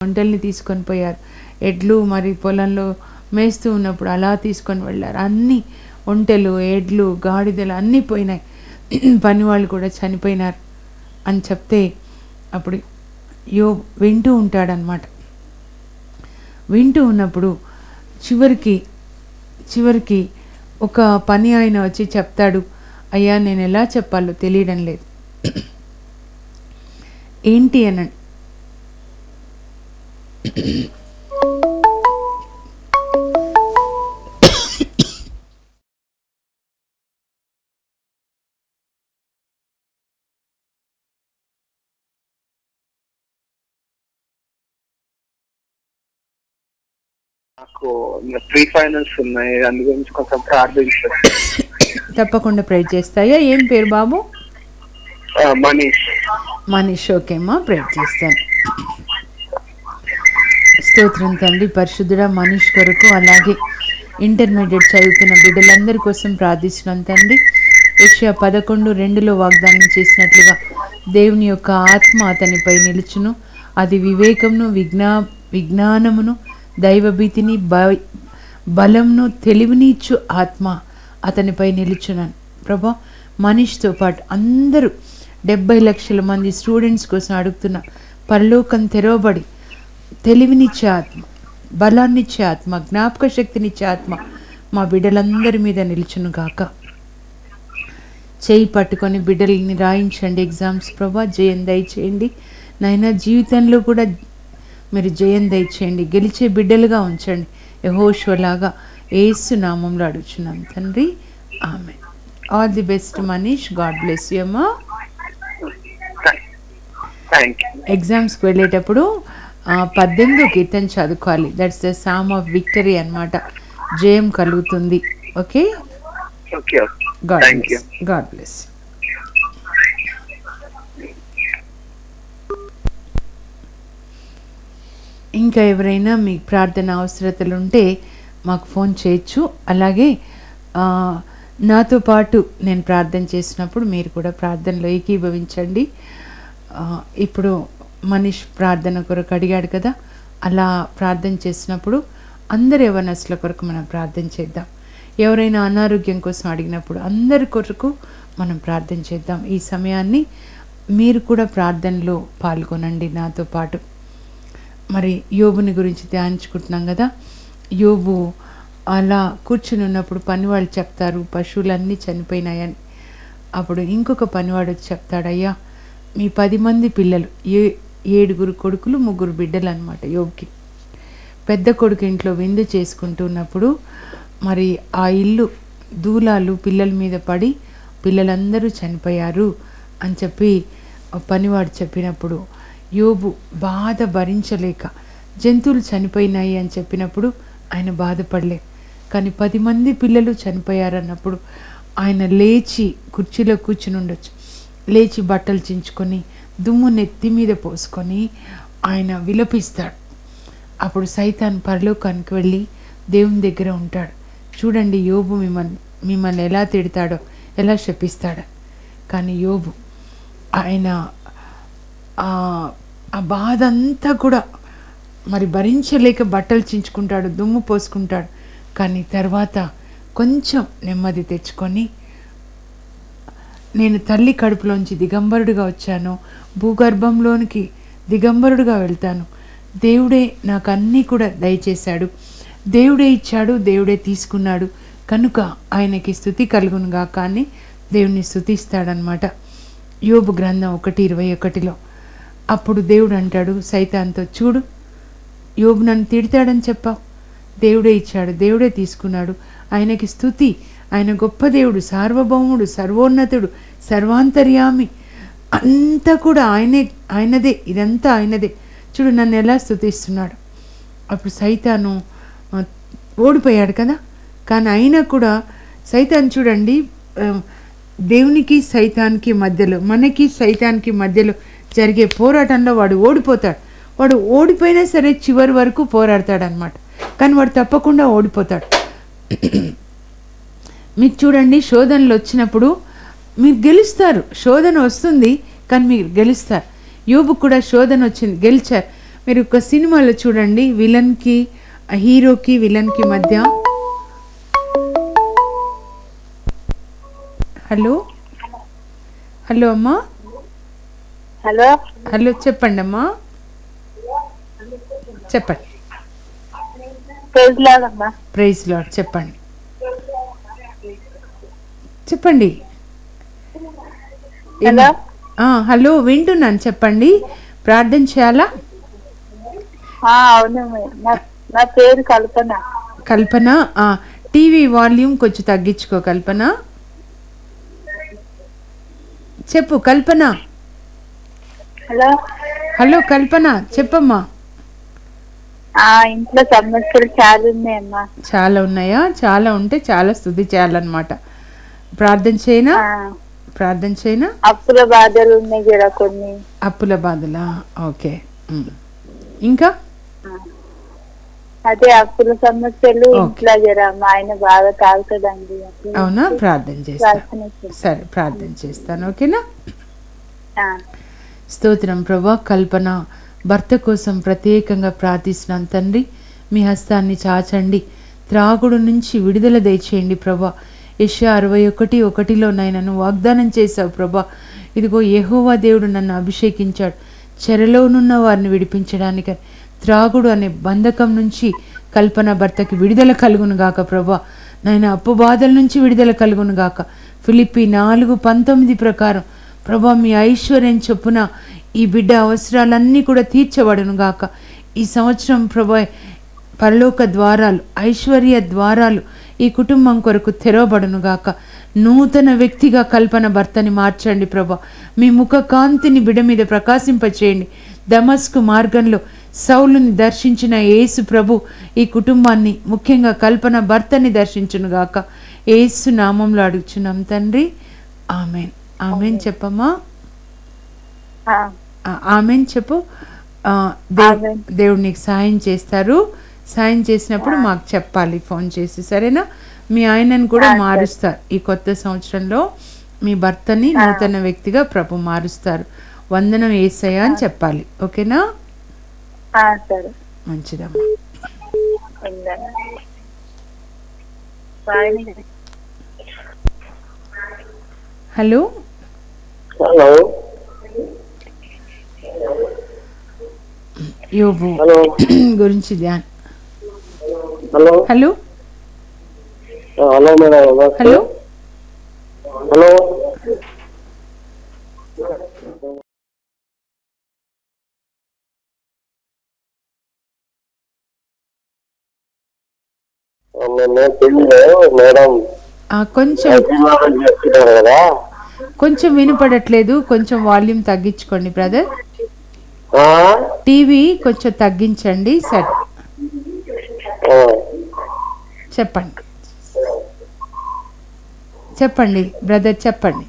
ఒంటెల్ని తీసుకొని పోయారు. ఎడ్లు మరి పొలంలో మేస్తూ ఉన్నప్పుడు అలా తీసుకొని వెళ్ళారు. అన్నీ ఒంటెలు, ఎడ్లు, గాడిదలు అన్నీ పోయినాయి. పని వాళ్ళు కూడా చనిపోయినారు అని చెప్తే అప్పుడు యోబు వింటూ ఉంటాడనమాట. వింటూ ఉన్నప్పుడు చివరికి ఒక పని ఆయన వచ్చి చెప్తాడు, అయ్యా నేను ఎలా చెప్పాలో తెలియడం లేదు. ఏంటి అని నాకు ప్రీ ఫైనల్స్ ఉన్నాయి, అందు గురించి కొంచెం ప్రార్థించారు. తప్పకుండా ప్రే చేస్తాయా? ఏం పేరు బాబు? మనీష్. ఓకే అమ్మా, ప్రే చేస్తాను. స్తోత్రం తండ్రి, పరిశుద్ధుడా మనీష్ కొరకు అలాగే ఇంటర్మీడియట్ చదువుతున్న బిడ్డలందరి కోసం ప్రార్థిస్తున్నాం తండ్రి. యెషయా 11:2 వాగ్దానం చేసినట్లుగా దేవుని యొక్క ఆత్మ అతనిపై నిలుచును. అది వివేకమును, విజ్ఞానమును, దైవభీతిని, బలంను, తెలివినిచ్చు ఆత్మ అతనిపై నిలుచున్నాను. ప్రభా, మనీష్తో పాటు అందరూ 70 లక్షల మంది స్టూడెంట్స్ కోసం అడుగుతున్న పరలోకం తెరవబడి తెలివినిచ్చే ఆత్మ, బలాన్నిచ్చే ఆత్మ, జ్ఞాపక శక్తినిచ్చే ఆత్మ మా బిడ్డలందరి మీద నిలుచును గాక. చేయి పట్టుకొని బిడ్డల్ని రాయించండి ఎగ్జామ్స్ ప్రభా, జయం దయచేయండి నాయనా. జీవితంలో కూడా మీరు జయం దయచేయండి, గెలిచే బిడ్డలుగా ఉంచండి. యెహోషువలాగా యేసు నామంలో అడుగుచున్నాం తండ్రి, amen. All the best Manish, God bless you అమ్మా. ఎగ్జామ్స్కి వెళ్ళేటప్పుడు 18వ కీర్తన చదువుకోవాలి. That's the psalm of victory అన్నమాట. జయం కలుగుతుంది. Okay, God bless. ఇంకా ఎవరైనా మీకు ప్రార్థన అవసరతలు ఉంటే మాకు ఫోన్ చేయొచ్చు. అలాగే నాతో పాటు నేను ప్రార్థన చేసినప్పుడు మీరు కూడా ప్రార్థనలో ఏకీభవించండి. ఇప్పుడు మనీష్ ప్రార్థన కొరకు అడిగాడు కదా, అలా ప్రార్థన చేసినప్పుడు అందరు యవ్వనస్తుల కొరకు మనం ప్రార్థన చేద్దాం. ఎవరైనా అనారోగ్యం కోసం అడిగినప్పుడు అందరి కొరకు మనం ప్రార్థన చేద్దాం. ఈ సమయాన్ని మీరు కూడా ప్రార్థనలో పాల్గొనండి నాతో పాటు. మరి యోబుని గురించి ధ్యానించుకుంటున్నాం కదా. యోబు అలా కూర్చుని ఉన్నప్పుడు పనివాళ్ళు చెప్తారు పశువులన్నీ చనిపోయినాయని. అప్పుడు ఇంకొక పనివాడు వచ్చి చెప్తాడు, అయ్యా మీ 10 మంది పిల్లలు, 7 కొడుకులు 3 బిడ్డలు అనమాట యోబుకి. పెద్ద కొడుకు ఇంట్లో విందు చేసుకుంటున్నప్పుడు మరి ఆ ఇల్లు దూలాలు పిల్లల మీద పడి పిల్లలందరూ చనిపోయారు అని చెప్పి పనివాడు చెప్పినప్పుడు యోబు బాధ భరించలేక జంతువులు చనిపోయినాయి అని చెప్పినప్పుడు ఆయన బాధపడలేదు. కానీ 10 మంది పిల్లలు చనిపోయారన్నప్పుడు ఆయన లేచి కుర్చీలో కూర్చుని ఉండొచ్చు, లేచి బట్టలు చించుకొని దుమ్ము నెత్తి మీద పోసుకొని ఆయన విలపిస్తాడు. అప్పుడు సైతాన్ పరలోకానికి వెళ్ళి దేవుని దగ్గర ఉంటాడు. చూడండి యోబు మిమ్మల్ని ఎలా తిడతాడో, ఎలా శపిస్తాడో. కానీ యోబు ఆయన ఆ బాధ అంతా కూడా మరి భరించలేక బట్టలు చించుకుంటాడు, దుమ్ము పోసుకుంటాడు. కానీ తర్వాత కొంచెం నెమ్మది తెచ్చుకొని, నేను తల్లి కడుపులోంచి దిగంబరుడుగా వచ్చాను, భూగర్భంలోనికి దిగంబరుడుగా వెళ్తాను, దేవుడే నాకు అన్నీ కూడా దయచేశాడు, దేవుడే ఇచ్చాడు, దేవుడే తీసుకున్నాడు, కనుక ఆయనకి స్తుతి కలుగునుగా కానీ దేవుని స్తుతిస్తాడనమాట. యోబు గ్రంథం 1:21. అప్పుడు దేవుడు అంటాడు సైతాన్తో, చూడు యోబు నన్ను తిడతాడని చెప్పావు, దేవుడే ఇచ్చాడు, దేవుడే తీసుకున్నాడు, ఆయనకి స్తుతి, ఆయన గొప్ప దేవుడు, సార్వభౌముడు, సర్వోన్నతుడు, సర్వాంతర్యామి, అంతా కూడా ఆయనదే, ఇదంతా ఆయనదే, చూడు నన్ను ఎలా స్తుతిస్తున్నాడు. అప్పుడు సైతాను ఓడిపోయాడు కదా. కానీ అయినా కూడా సైతాన్ చూడండి, దేవునికి సైతానికి మధ్యలో, మనకి సైతానికి మధ్యలో జరిగే పోరాటంలో వాడు ఓడిపోతాడు. వాడు ఓడిపోయినా సరే చివరి వరకు పోరాడతాడు అనమాట. కానీ వాడు తప్పకుండా ఓడిపోతాడు. మీకు చూడండి, శోధనలు వచ్చినప్పుడు మీరు గెలుస్తారు. శోధన వస్తుంది కానీ మీరు గెలుస్తారు. యోబు కూడా శోధన వచ్చింది, గెలిచారు. మీరు ఒక సినిమాలో చూడండి, విలన్కి హీరోకి విలన్కి మధ్య. హలో హలో అమ్మా. హలో హలో చెప్పండి అమ్మా, చెప్పండి. Praise Lord. చెప్పండి చెప్పండి. హలో హలో వింటున్నాను, చెప్పండి. ప్రార్థన చేయాలా? అవును, నా పేరు కల్పన. కల్పన, టీవీ వాల్యూమ్ కొంచెం తగ్గించుకో కల్పన. చెప్పు కల్పన. హలో హలో కల్పన చెప్పమ్మా. ఇంట్లో సమస్యలు చాలా ఉన్నాయమ్మా. చాలా ఉన్నాయా? చాలా ఉంటే చాలా స్తుతి చేయాలన్నమాట. ప్రార్థన చేయనా? ప్రార్థన చేయనా? అప్పుల బాధలు ఉన్నాయి కదా కొన్ని. అప్పుల బాధలా? ఓకే. ఇంకా అదే అప్పుల సమస్యలు ఇంట్లో జరా మా ఆయన బాగా తాగుతుందండి. అవునా? ప్రార్థన చేస్తాను. సరే ప్రార్థన చేస్తాను, ఓకేనా? స్తోత్రం ప్రభా. కల్పన భర్త కోసం ప్రత్యేకంగా ప్రార్థిస్తున్నాను తండ్రి. మీ హస్తాన్ని చాచండి, త్రాగుడు నుంచి విడుదల దయచేయండి ప్రభా. యెషయా 61:1 నన్ను వాగ్దానం చేశావు ప్రభా. ఇదిగో యెహోవా దేవుడు నన్ను అభిషేకించాడు చెరలోనున్న వారిని విడిపించడానికి. త్రాగుడు అనే బంధకం నుంచి కల్పన భర్తకి విడుదల కలుగును గాక ప్రభా. నాయన అప్పు బాధల నుంచి విడుదల కలుగును గాక. ఫిలిప్పీ 4:19 ప్రకారం ప్రభా మీ ఐశ్వర్యం చొప్పున ఈ బిడ్డ అవసరాలన్నీ కూడా తీర్చబడును గాక. ఈ సంవత్సరం ప్రభా పరలోక ద్వారాలు, ఐశ్వర్య ద్వారాలు ఈ కుటుంబం కొరకు తెరవబడును గాక. నూతన వ్యక్తిగా కల్పన భర్తని మార్చండి ప్రభా. మీ ముఖ కాంతిని బిడ్డ మీద ప్రకాశింపచేయండి. దమస్కు మార్గంలో సౌలుని దర్శించిన యేసు ప్రభు ఈ కుటుంబాన్ని, ముఖ్యంగా కల్పన భర్తని దర్శించును గాక. యేసు నామంలో అడుగుచున్నాం తండ్రి, ఆమెన్. ఆమెన్ చెప్పమ్మా. ఆమెన్ చెప్పు. దేవుడు నీకు సాయం చేస్తారు. సాయం చేసినప్పుడు మాకు చెప్పాలి ఫోన్ చేసి, సరేనా? మీ ఆయనను కూడా మారుస్తారు ఈ కొత్త సంవత్సరంలో. మీ భర్తని నూతన వ్యక్తిగా ప్రభు మారుస్తారు. వందనం యేసయ్య అని చెప్పాలి, ఓకేనా? మంచిదమ్మా. హలో హలో యోబు గురించి ధ్యాన్. Hello hello hello madam. Hello hello madam కొంచెం వినపడట్లేదు, కొంచెం వాల్యూమ్ తగ్గించుకోండి బ్రదర్. టీవీ కొంచెం తగ్గించండి. సరే చెప్పండి చెప్పండి బ్రదర్, చెప్పండి.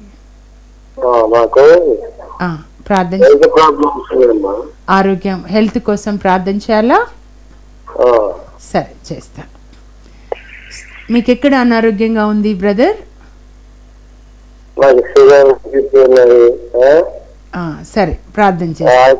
ప్రార్థన, ఆరోగ్యం, హెల్త్ కోసం ప్రార్థన చేయాలా? సరే చేస్తాను. మీకు ఎక్కడ అనారోగ్యంగా ఉంది బ్రదర్? సరే ప్రార్థన చేస్తాను.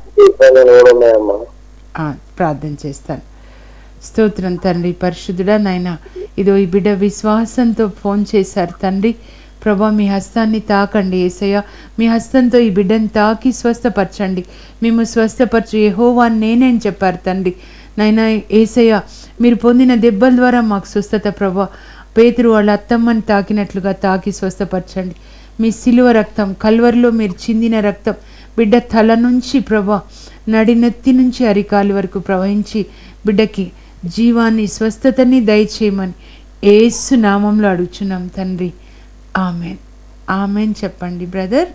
ప్రార్థన చేస్తాను. స్తోత్రం తండ్రి, పరిశుద్ధుడా నాయన. ఇదో ఈ బిడ్డ విశ్వాసంతో ఫోన్ చేశారు తండ్రి. ప్రభా మీ హస్తాన్ని తాకండి యేసయ్య. మీ హస్తంతో ఈ బిడ్డను తాకి స్వస్థపరచండి. మేము స్వస్థపరచు యెహోవా నేనే అని చెప్పారు తండ్రి. నాయన యేసయ్య, మీరు పొందిన దెబ్బల ద్వారా మాకు స్వస్థత ప్రభా. పేతురు వాళ్ళ అత్తమ్మని తాకినట్లుగా తాకి స్వస్థపరచండి. మీ సిలువ రక్తం, కల్వరిలో మీరు చిందిన రక్తం బిడ్డ తల నుంచి ప్రభా నడినెత్తి నుంచి అరికాలు వరకు ప్రవహించి బిడ్డకి జీవాన్ని, స్వస్థతని దయచేయమని యేసు నామంలో అడుగుచున్నాం తండ్రి. ఆమెన్. ఆమెన్ చెప్పండి బ్రదర్.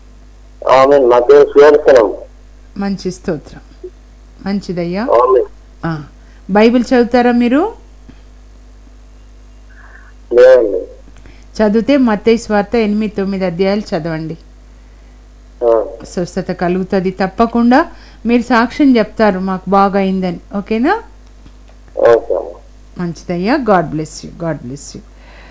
మంచి స్తోత్రం, మంచిదయ్యా. బైబిల్ చదువుతారా మీరు? చదివితే మత్తయి సువార్త 8-9 అధ్యాయాలు చదవండి. స్వస్థత కలుగుతుంది తప్పకుండా. మీరు సాక్ష్యం చెప్తారు మాకు బాగా అయిందని, ఓకేనా? మంచిదయ్యా. God bless you, God bless you.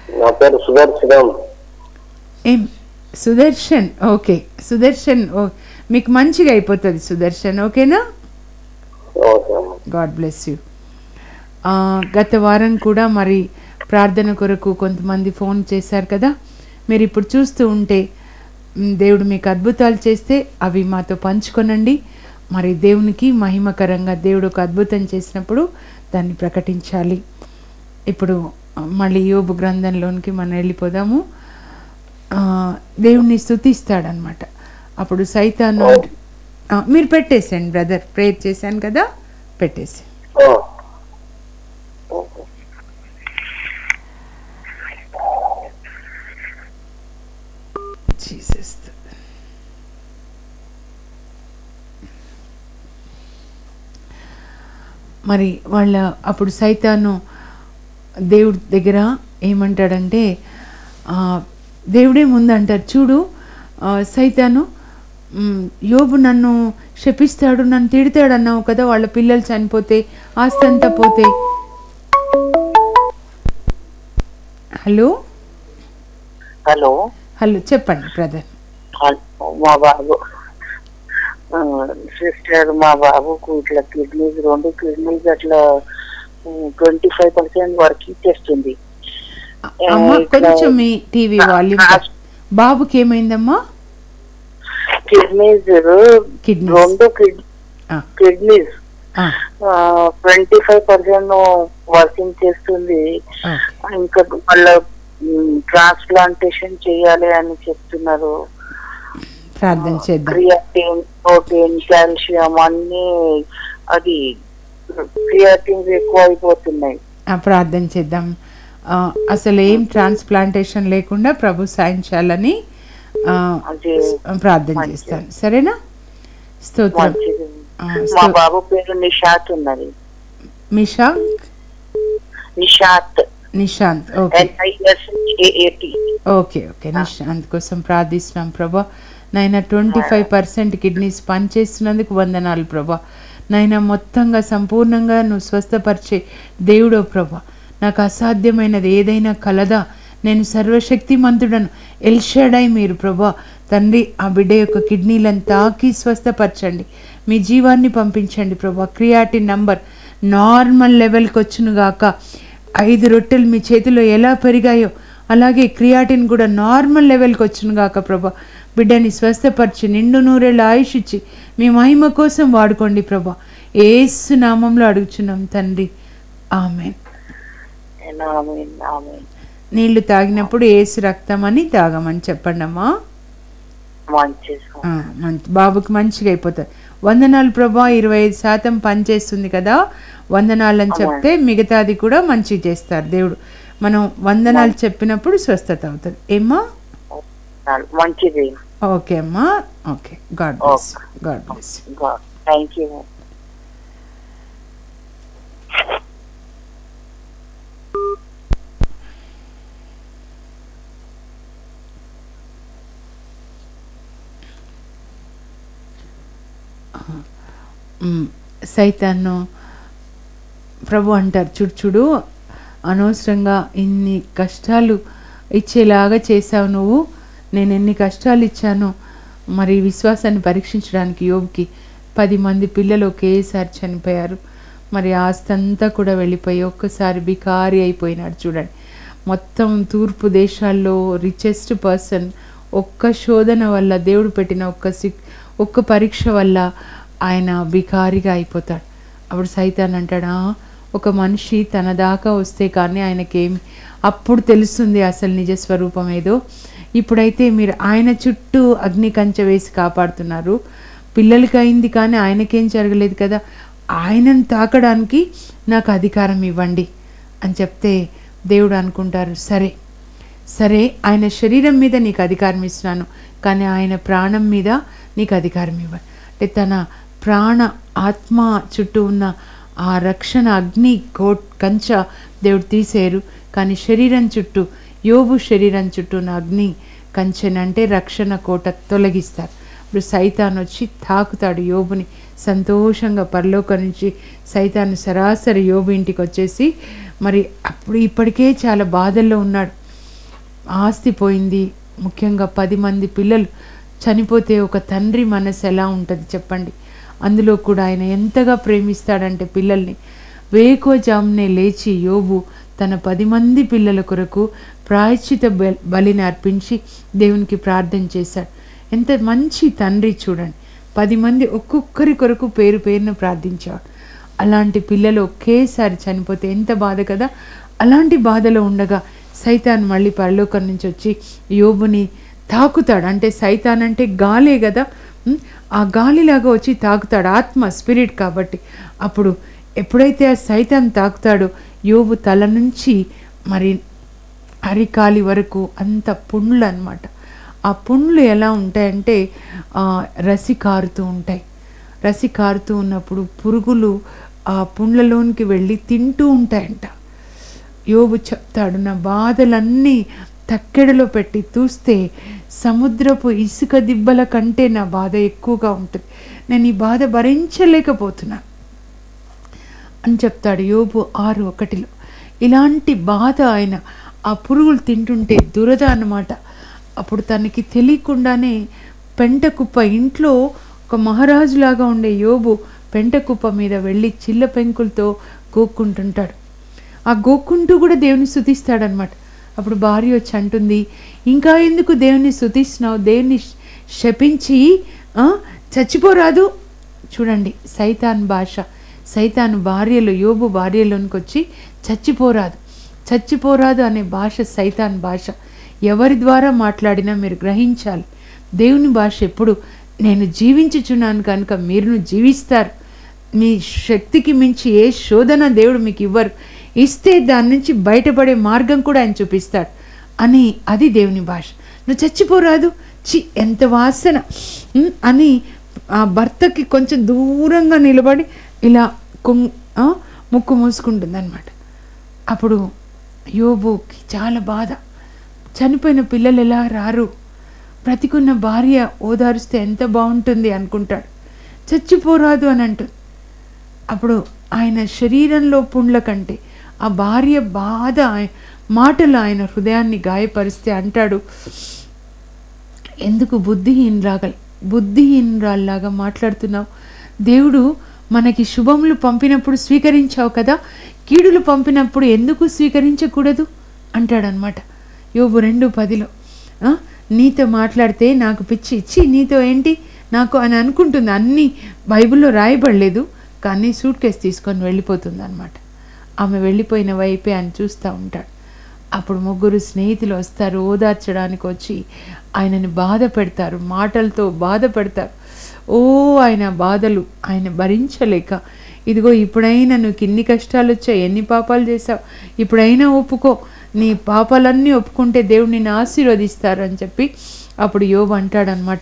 ఏం సుదర్శన్? ఓకే సుదర్శన్, మీకు మంచిగా అయిపోతుంది సుదర్శన్, ఓకేనా? ఓకే. God bless you. గత వారం కూడా మరి ప్రార్థన కొరకు కొంతమంది ఫోన్ చేశారు కదా, మీరు ఇప్పుడు చూస్తూ ఉంటే దేవుడు మీకు అద్భుతాలు చేస్తే అవి మాతో పంచుకొనండి. మరి దేవునికి మహిమకరంగా దేవుడు ఒక అద్భుతం చేసినప్పుడు దాన్ని ప్రకటించాలి. ఇప్పుడు మళ్ళీ యోబు గ్రంథంలోనికి మనం వెళ్ళిపోదాము. దేవుణ్ణి స్తుతిస్తాడనమాట. అప్పుడు సైతాను మీరు పెట్టేసేయండి బ్రదర్, ప్రేయర్ చేశాను కదా, పెట్టేసి జీసస్. మరి వాళ్ళ అప్పుడు సైతాను దేవుడి దగ్గర ఏమంటాడంటే, దేవుడే ముందు అంటారు, చూడు సైతాను, యోబు నన్ను శపిస్తాడు, నన్ను తిడతాడు అన్నావు కదా, వాళ్ళ పిల్లలు చనిపోతే, ఆస్తి అంతా పోతే. హలో హలో హలో చెప్పండి బ్రదర్. మా బాబు సిస్టర్, మా బాబుకు ఇట్లా కిడ్నీస్, 2 కిడ్నీస్ అట్లా 25% వరకు ఇచ్చేస్తుంది. అమ్మా కొంచెం మీ టీవీ వాల్యూమ్. బాబుకి ఏమైందమ్మా? కిడ్నీస్ 2 కిడ్నీస్ 25% వర్కింగ్ చేస్తుంది. ఇంకా మళ్ళీ ట్రాన్స్ప్లాంటేషన్ చేయాలి అని చెప్తున్నారు. ప్రార్థన చేద్దాం. క్రియాటిన్, ప్రోటీన్, కాల్షియం అన్ని, అది క్రియాటిన్స్ ఎక్కువ అయిపోతున్నాయి. ప్రార్థన చేద్దాం. అసలు ఏం ట్రాన్స్ప్లాంటేషన్ లేకుండా ప్రభు సాయించాలని ప్రార్థన చేస్తాను. సరేనా? స్తోత్రం. మా బాబు పేరు నిషాత్ ఉన్నది. నిశాంత్. ఓకే. నిశాంత్ కోసం ప్రార్థిస్తున్నాం ప్రభా. నైనా 25% కిడ్నీస్ పనిచేస్తున్నందుకు వందనాలు ప్రభా. నైనా మొత్తంగా సంపూర్ణంగా నువ్వు స్వస్థపరిచే దేవుడో ప్రభా. నాకు అసాధ్యమైనది ఏదైనా కలదా? నేను సర్వశక్తిమంతుడను, ఎల్షాడై మీరు ప్రభా. తండ్రి, ఆ బిడ్డ యొక్క కిడ్నీలను తాకి స్వస్థపరచండి, మీ జీవాన్ని పంపించండి ప్రభా. క్రియాటిన్ నంబర్ నార్మల్ లెవెల్కి వచ్చునుగాక. 5 రొట్టెలు మీ చేతిలో ఎలా పెరిగాయో అలాగే క్రియాటిన్ కూడా నార్మల్ లెవెల్కి వచ్చునుగాక ప్రభా. బిడ్డని స్వస్థపరిచి నిండు నూరేళ్ళ ఆయుష్ ఇచ్చి మీ మహిమ కోసం వాడుకోండి ప్రభా. యేసు నామంలో అడుగుచున్నాం తండ్రి, ఆమేన్. నీళ్లు తాగినప్పుడు యేసు రక్తం అని తాగమని చెప్పండి అమ్మా. బాబుకి మంచిగా అయిపోతుంది. వందనాలు ప్రభా. 25% పనిచేస్తుంది కదా, వందనాలు అని చెప్తే మిగతాది కూడా మంచిగా చేస్తారు దేవుడు. మనం వందనాలు చెప్పినప్పుడు స్వస్థత అవుతుంది. ఏమ్మా? మంచిది. ఓకే అమ్మా. Okay. God bless. Thank you. సైతాను ప్రభు అంటారు, చూడు అనవసరంగా ఇన్ని కష్టాలు ఇచ్చేలాగా చేశావు నువ్వు, నేను ఎన్ని కష్టాలు ఇచ్చాను. మరి విశ్వాసాన్ని పరీక్షించడానికి యోబుకి 10 మంది పిల్లలు ఒకేసారి చనిపోయారు. మరి ఆస్తి అంతా కూడా వెళ్ళిపోయి ఒక్కసారి బికారి అయిపోయినాడు. చూడండి, మొత్తం తూర్పు దేశాల్లో రిచెస్ట్ పర్సన్ ఒక్క శోధన వల్ల, దేవుడు పెట్టిన ఒక్క పరీక్ష వల్ల ఆయన బికారిగా అయిపోతాడు. అప్పుడు సైతాన్ అంటాడా, ఒక మనిషి తన దాకా వస్తే కానీ ఆయనకేమి అప్పుడు తెలుస్తుంది అసలు నిజస్వరూపం ఏదో. ఇప్పుడైతే మీరు ఆయన చుట్టూ అగ్ని కంచె వేసి కాపాడుతున్నారు. పిల్లలకి అయింది కానీ ఆయనకేం జరగలేదు కదా, ఆయనను తాకడానికి నాకు అధికారం ఇవ్వండి అని చెప్తే దేవుడు అనుకుంటారు, సరే ఆయన శరీరం మీద నీకు అధికారం ఇస్తున్నాను, కానీ ఆయన ప్రాణం మీద నీకు అధికారం ఇవ్వండి. అంటే తన ప్రాణ ఆత్మ చుట్టూ ఉన్న ఆ రక్షణ అగ్ని కంచ దేవుడు తీసేరు, కానీ శరీరం చుట్టూ, యోబు శరీరం చుట్టూ ఉన్న అగ్ని కంచెనంటే రక్షణ కోట తొలగిస్తారు. ఇప్పుడు సైతాన్ వచ్చి తాకుతాడు యోబుని. సంతోషంగా పరలోకం నుంచి సైతాను సరాసరి యోబు ఇంటికి వచ్చేసి, మరి అప్పుడు ఇప్పటికే చాలా బాధల్లో ఉన్నాడు. ఆస్తి పోయింది, ముఖ్యంగా 10 మంది పిల్లలు చనిపోతే ఒక తండ్రి మనసు ఎలా ఉంటుంది చెప్పండి. అందులో కూడా ఆయన ఎంతగా ప్రేమిస్తాడంటే పిల్లల్ని, వేకువజామునే లేచి యోబు తన 10 మంది పిల్లల కొరకు ప్రాయశ్చిత బలిని అర్పించి దేవునికి ప్రార్థన చేశాడు. ఎంత మంచి తండ్రి చూడండి, 10 మంది ఒక్కొక్కరి కొరకు పేరు పేరున ప్రార్థించాడు. అలాంటి పిల్లలు ఒకేసారి చనిపోతే ఎంత బాధ కదా. అలాంటి బాధలో ఉండగా సైతాన్ మళ్ళీ పరలోకం నుంచి వచ్చి యోబుని తాకుతాడు. అంటే సైతాన్ అంటే గాలే కదా, ఆ గాలిలాగా వచ్చి తాకుతాడు, ఆత్మ స్పిరిట్ కాబట్టి. అప్పుడు ఎప్పుడైతే ఆ సైతాన్ తాకుతాడో యోబు తల నుంచి మరి అరికాలి వరకు అంత పుండ్లు అన్నమాట. ఆ పుండ్లు ఎలా ఉంటాయంటే రసి కారుతూ ఉంటాయి. రసి కారుతూ ఉన్నప్పుడు పురుగులు ఆ పుండ్లలోనికి వెళ్ళి తింటూ ఉంటాయంట. యోబు చెప్తాడు, నా బాధలన్నీ తక్కెడలో పెట్టి చూస్తే సముద్రపు ఇసుక దిబ్బల కంటే నా బాధ ఎక్కువగా ఉంటుంది, నేను ఈ బాధ భరించలేకపోతున్నా అని చెప్తాడు యోబు 6:1. ఇలాంటి బాధ ఆయన ఆ పురుగులు తింటుంటే దురద అన్నమాట. అప్పుడు తనకి తెలియకుండానే పెంటకుప్ప, ఇంట్లో ఒక మహారాజులాగా ఉండే యోబు పెంటకుప్ప మీద వెళ్ళి చిల్ల పెంకులతో గోక్కుంటుంటాడు. ఆ గోక్కుంటూ కూడా దేవుని స్తుతిస్తాడనమాట. అప్పుడు భార్య వచ్చి అంటుంది, ఇంకా ఎందుకు దేవుని స్తుతిస్తున్నావు, దేవుని శపించి చచ్చిపోరాదు. చూడండి సైతాన్ భాష, సైతాను భార్యలో యోబు భార్యలోనికి వచ్చి చచ్చిపోరాదు, చచ్చిపోరాదు అనే భాష సైతాన్ భాష. ఎవరి ద్వారా మాట్లాడినా మీరు గ్రహించాలి, దేవుని భాష ఎప్పుడు నేను జీవించుచున్నాను కనుక మీరును జీవిస్తారు, మీ శక్తికి మించి ఏ శోధన దేవుడు మీకు ఇవ్వరు, ఇస్తే దాని నుంచి బయటపడే మార్గం కూడా ఆయన చూపిస్తాడు అని. అది దేవుని భాష. నువ్వు చచ్చిపోరాదు, ఎంత వాసన అని ఆ భర్తకి కొంచెం దూరంగా నిలబడి ఇలా ముక్కు మూసుకుంటుంది అనమాట. అప్పుడు యోబుకి చాలా బాధ, చనిపోయిన పిల్లలు ఎలా రారు, బ్రతికున్న భార్య ఓదారుస్తే ఎంత బాగుంటుంది అనుకుంటాడు, చచ్చిపోరాదు అని అంటుంది. అప్పుడు ఆయన శరీరంలో పుండ్ల కంటే ఆ భార్య బాధ మాటలు ఆయన హృదయాన్ని గాయపరిస్తే అంటాడు, ఎందుకు బుద్ధిహీనరాల్లాగా మాట్లాడుతున్నావు, దేవుడు మనకి శుభములు పంపినప్పుడు స్వీకరించావు కదా, కీడులు పంపినప్పుడు ఎందుకు స్వీకరించకూడదు అంటాడనమాట. యోబు 2:10. నీతో మాట్లాడితే నాకు పిచ్చి ఇచ్చి నీతో ఏంటి నాకు అని అనుకుంటుంది. అన్నీ బైబిల్లో రాయబడలేదు, కానీ సూట్ కేసు తీసుకొని వెళ్ళిపోతుంది అనమాట. ఆమె వెళ్ళిపోయిన వైపే ఆయన చూస్తూ ఉంటాడు. అప్పుడు 3 స్నేహితులు వస్తారు, ఓదార్చడానికి వచ్చి ఆయనని బాధ పెడతారు, మాటలతో బాధ పెడతారు. ఆయన బాధలు ఆయన భరించలేక, ఇదిగో ఇప్పుడైనా నువ్వు ఇన్ని కష్టాలు వచ్చాయి, ఎన్ని పాపాలు చేసావు, ఇప్పుడైనా ఒప్పుకో, నీ పాపాలన్నీ ఒప్పుకుంటే దేవుడు నిన్ను ఆశీర్వదిస్తారు అని చెప్పి అప్పుడు యోబు అంటాడనమాట.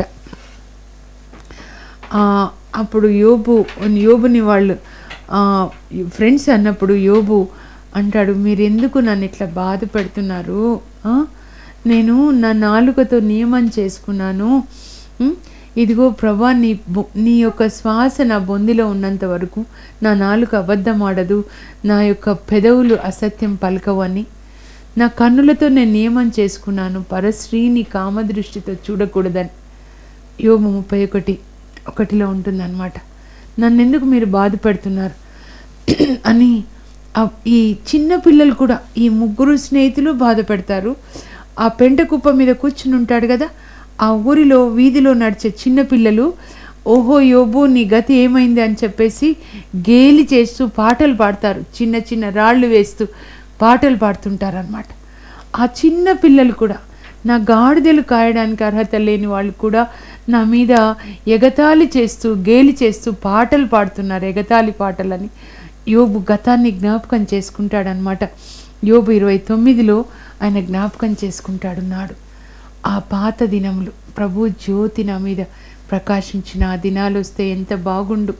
అప్పుడు యోబుని వాళ్ళు ఫ్రెండ్స్ అన్నప్పుడు యోబు అంటాడు, మీరు ఎందుకు నన్ను ఇట్లా బాధ పెడుతున్నారు, నేను నా నాలుకతో నియమం చేసుకున్నాను, ఇదిగో ప్రభా నీ యొక్క శ్వాస నా బొందిలో ఉన్నంత వరకు నా నాలుక అబద్ధం ఆడదు, నా యొక్క పెదవులు అసత్యం పలకవని, నా కన్నులతో నేను నియమం చేసుకున్నాను, పరశ్రీని కామదృష్టితో చూడకూడదని. యోబు 31:1 ఉంటుందన్నమాట. నన్నెందుకు మీరు బాధ పెడుతున్నారు అని ఈ చిన్న పిల్లలు కూడా, ఈ 3 స్నేహితులు బాధ పెడతారు. ఆ పెంట కుప్ప మీద కూర్చుని ఉంటాడు కదా, ఆ ఊరిలో వీధిలో నడిచే చిన్న పిల్లలు, ఓహో యోబు నీ గతి ఏమైంది అని చెప్పేసి గేలి చేస్తూ పాటలు పాడతారు, చిన్న చిన్న రాళ్ళు వేస్తూ పాటలు పాడుతుంటారనమాట. ఆ చిన్న పిల్లలు కూడా, నా గాడిదలు కాయడానికి అర్హత లేని వాళ్ళు కూడా నా మీద ఎగతాళి చేస్తూ గేలి చేస్తూ పాటలు పాడుతున్నారు, ఎగతాళి పాటలని. యోబు గతాన్ని జ్ఞాపకం చేసుకుంటాడనమాట. యోబు 29లో ఆయన జ్ఞాపకం చేసుకుంటాడున్నాడు. ఆ పాత దినములు, ప్రభు జ్యోతి నా మీద ప్రకాశించిన ఆ దినాలు వస్తే ఎంత బాగుండు.